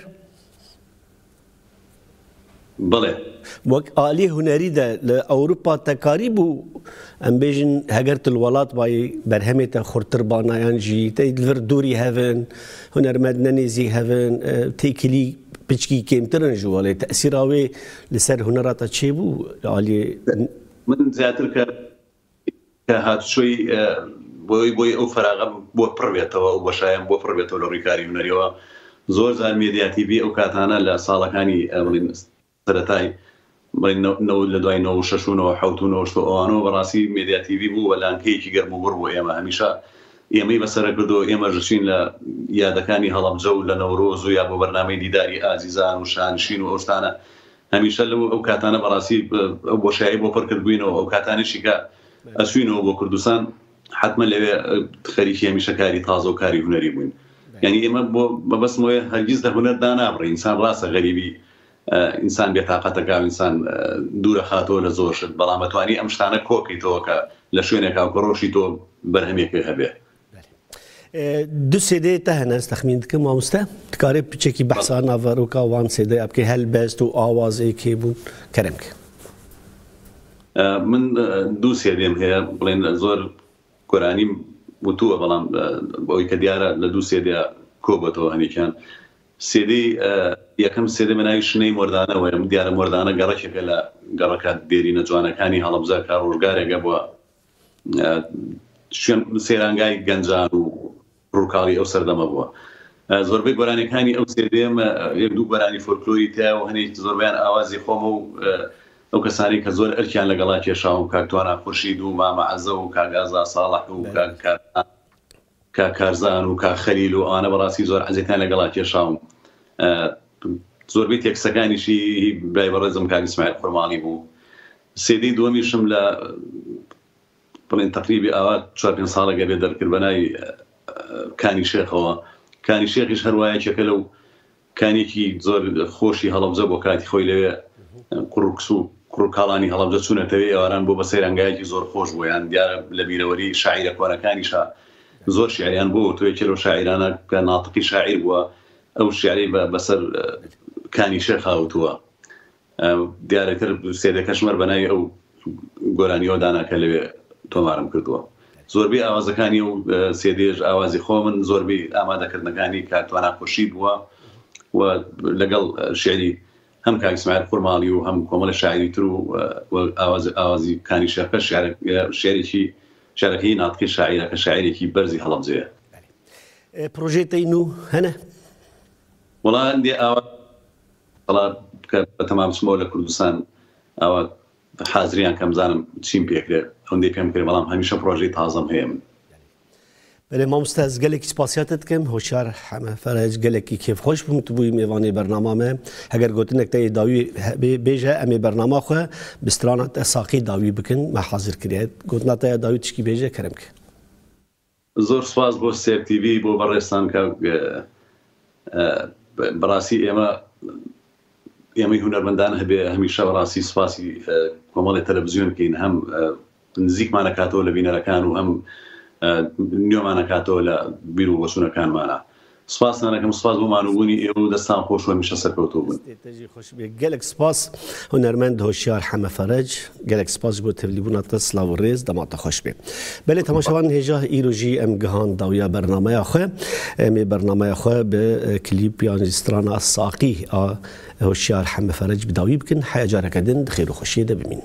بله وك آلي هنري ده لأوروبا تقاريبو ام بيجن هجرت الولات باي برهمة خورتر بانايان جي تيدلر دوري هافن هنر مدنني زي هافن تيكلي بيشكي كيمترن جوالي تأثير اوي لسر هنرات تشيبو آلي من زياتر كهات شوي بۆی بۆی ئەو فراغم بۆ پڕبێتەوە و بەشایان بۆ پڕبێتەوە لە ڕوویکاری هونەریەوە زۆر زار میدیاتیڤی ئەو کاتانە لە ساڵەکانی بڵین سەرەتای بڵین لە دوای نۆ و شەش و نۆ حەوت و نۆ ئەوانەوە بەڕاستی میدیاتیڤی بوو بە لانکەیەکی گەرم و بڕ بۆ ئێمە هەمیشە ئێمەی بەسەرە کردو ئێمە ژچین لە یادەکانی هەڵەبجە و لە نەورۆز و یا بۆ بەرنامەی دیداری ئازیزان و شانشین و ئەوشتانە هەمیشە لەو ئەو کاتانە بەڕاستی ئەو بۆشایی بۆ پڕ کردبووینەوە ئەو کاتانیشی کە ئەسوینەوە بۆ کوردستان حتما لو خريجي همیشه کاری تازه و کاری هنری بودن یعنی اما با بس موی هرگز ده هنر دانا بر انسان راس غریبی انسان بطاقت کا انسان دور خاطو لزور شد بلا متوانی امشتانه کوکی تو که لشونه کا کروشی تو برهمی که هبه دو سیده تهنه استخمین دکم مامسته تکاری بچکی بحثا نافرو کا وان سیده اب که هل بست و آواز ای کی بون کرم که من دو سیدیم هي بلين زور قراني وتوه بلام بوي كديارة لدو سيدي كوبتو هني كان سيدي يكم سيدي من عايش ني مردانه ويم ديار مردانه قرش كلا قركات ديرينا جوانا كاني هلا بزاكا روجاري قبوا شون سيرانغاي گنجان روكالي او سردما بوا زور بي قراني كاني او سيدي يبدو قراني فولكلوري تاو هني زور بيان اوازي خومو او کسانی که زور ارکیان لگلا کشاو کاکتوانا خورشید و مام عزو و کاغازا صالح و کاکارزان و کاخلیل و آنا براسی زور عزیتان لگلا کشاو زور بیت یک سکانیشی برای برزم کاغ اسماعیل خرمانی بو سیدی دومیشم ل بلین تقریبی آوات چهار پنج ساله قبل در کربنای کانی شیخ و کانی شیخش هر وای چکلو کانی کی زور خوشی هلبزه بو کاتی خویله قروکسو قروکالانی هەڵەبجە چوونەتەوەی ئەوان بۆ بە سەیرانگایەکی زۆر خۆش بوویان دیارە لە بیرەوەری شاعیرە کۆنەکانیشە زۆر شیعریان بوو تۆ یەکێ لەو شاعیرانە کە ناتقی شاعیر بووە ئەو شیعری بەسەر کانی شێخ هاوتووە دیارەکرد سێدەکەشمەر بەناوی ئەو گۆرانیەوە داناکە لەوێ تۆمارم کردووە زۆربەی ئاوازەکانی و سێدێژ ئاوازی خۆ من زۆربەی ئامادەکردنەکانی کاتوانە خۆشید بووە و لەگەڵ شیعری هم كان اسماعيل خرمالي وهم كمال شاعري ترو وآواز آوازي كان شاعر شعر شعري شيء شعري ناطقي شاعرة كشاعري كي برزي هلبزية. بروجيت إنه هنا والله عندي أوقات طلع بتمام سمولة كردستان أو حاضرين كم زانم تشين بيكره عندي كم كريم الله هميشه بروجي تازم هيم بله ما مستعد گلکی سپاسیاتت کم هوشیار همه فرج گلکی کیف خوش بم تو بوی میوانی برنامه ما اگر گوتن نکته داوی بیجه امی برنامه خو بسترانت ساقی داوی بکن ما حاضر کریت گوتن تا داوی تشکی بیجه کرم که زور سپاس بو سیر تی وی بو برستان که براسی اما اما هنرمندان هبه همیشه براسی سپاسی کمال تلویزیون که هم نزیک ما نکاتو لبینه رکان و هم نیومانە کاتەوە لە بیر و بۆچوونەکانمانە سپاس نانەکەم سپاس بۆمانوبوونی ئێوە و دەستان خۆش و هەمیشە سەرکەوتوو بوون. gelek spas هنرمند هوشیار حەمە فەرەج gelek spas بۆ تێبلیبووناتە سلااو و ڕێز دەماتە خۆش بێ. بەلێ تەماشاوان هێژە ئیرۆژی ئەم گەهان داویە بەرنامەیە خوێ ئەمێ بەرنامەیە خوێ بە کلیپ یانجسترانە ساقی هوشیار حەمە فەرەج بداوی بکن حیا جارەکە دن خێر و خۆشیە دەبمین.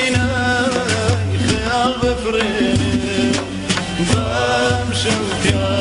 بامشو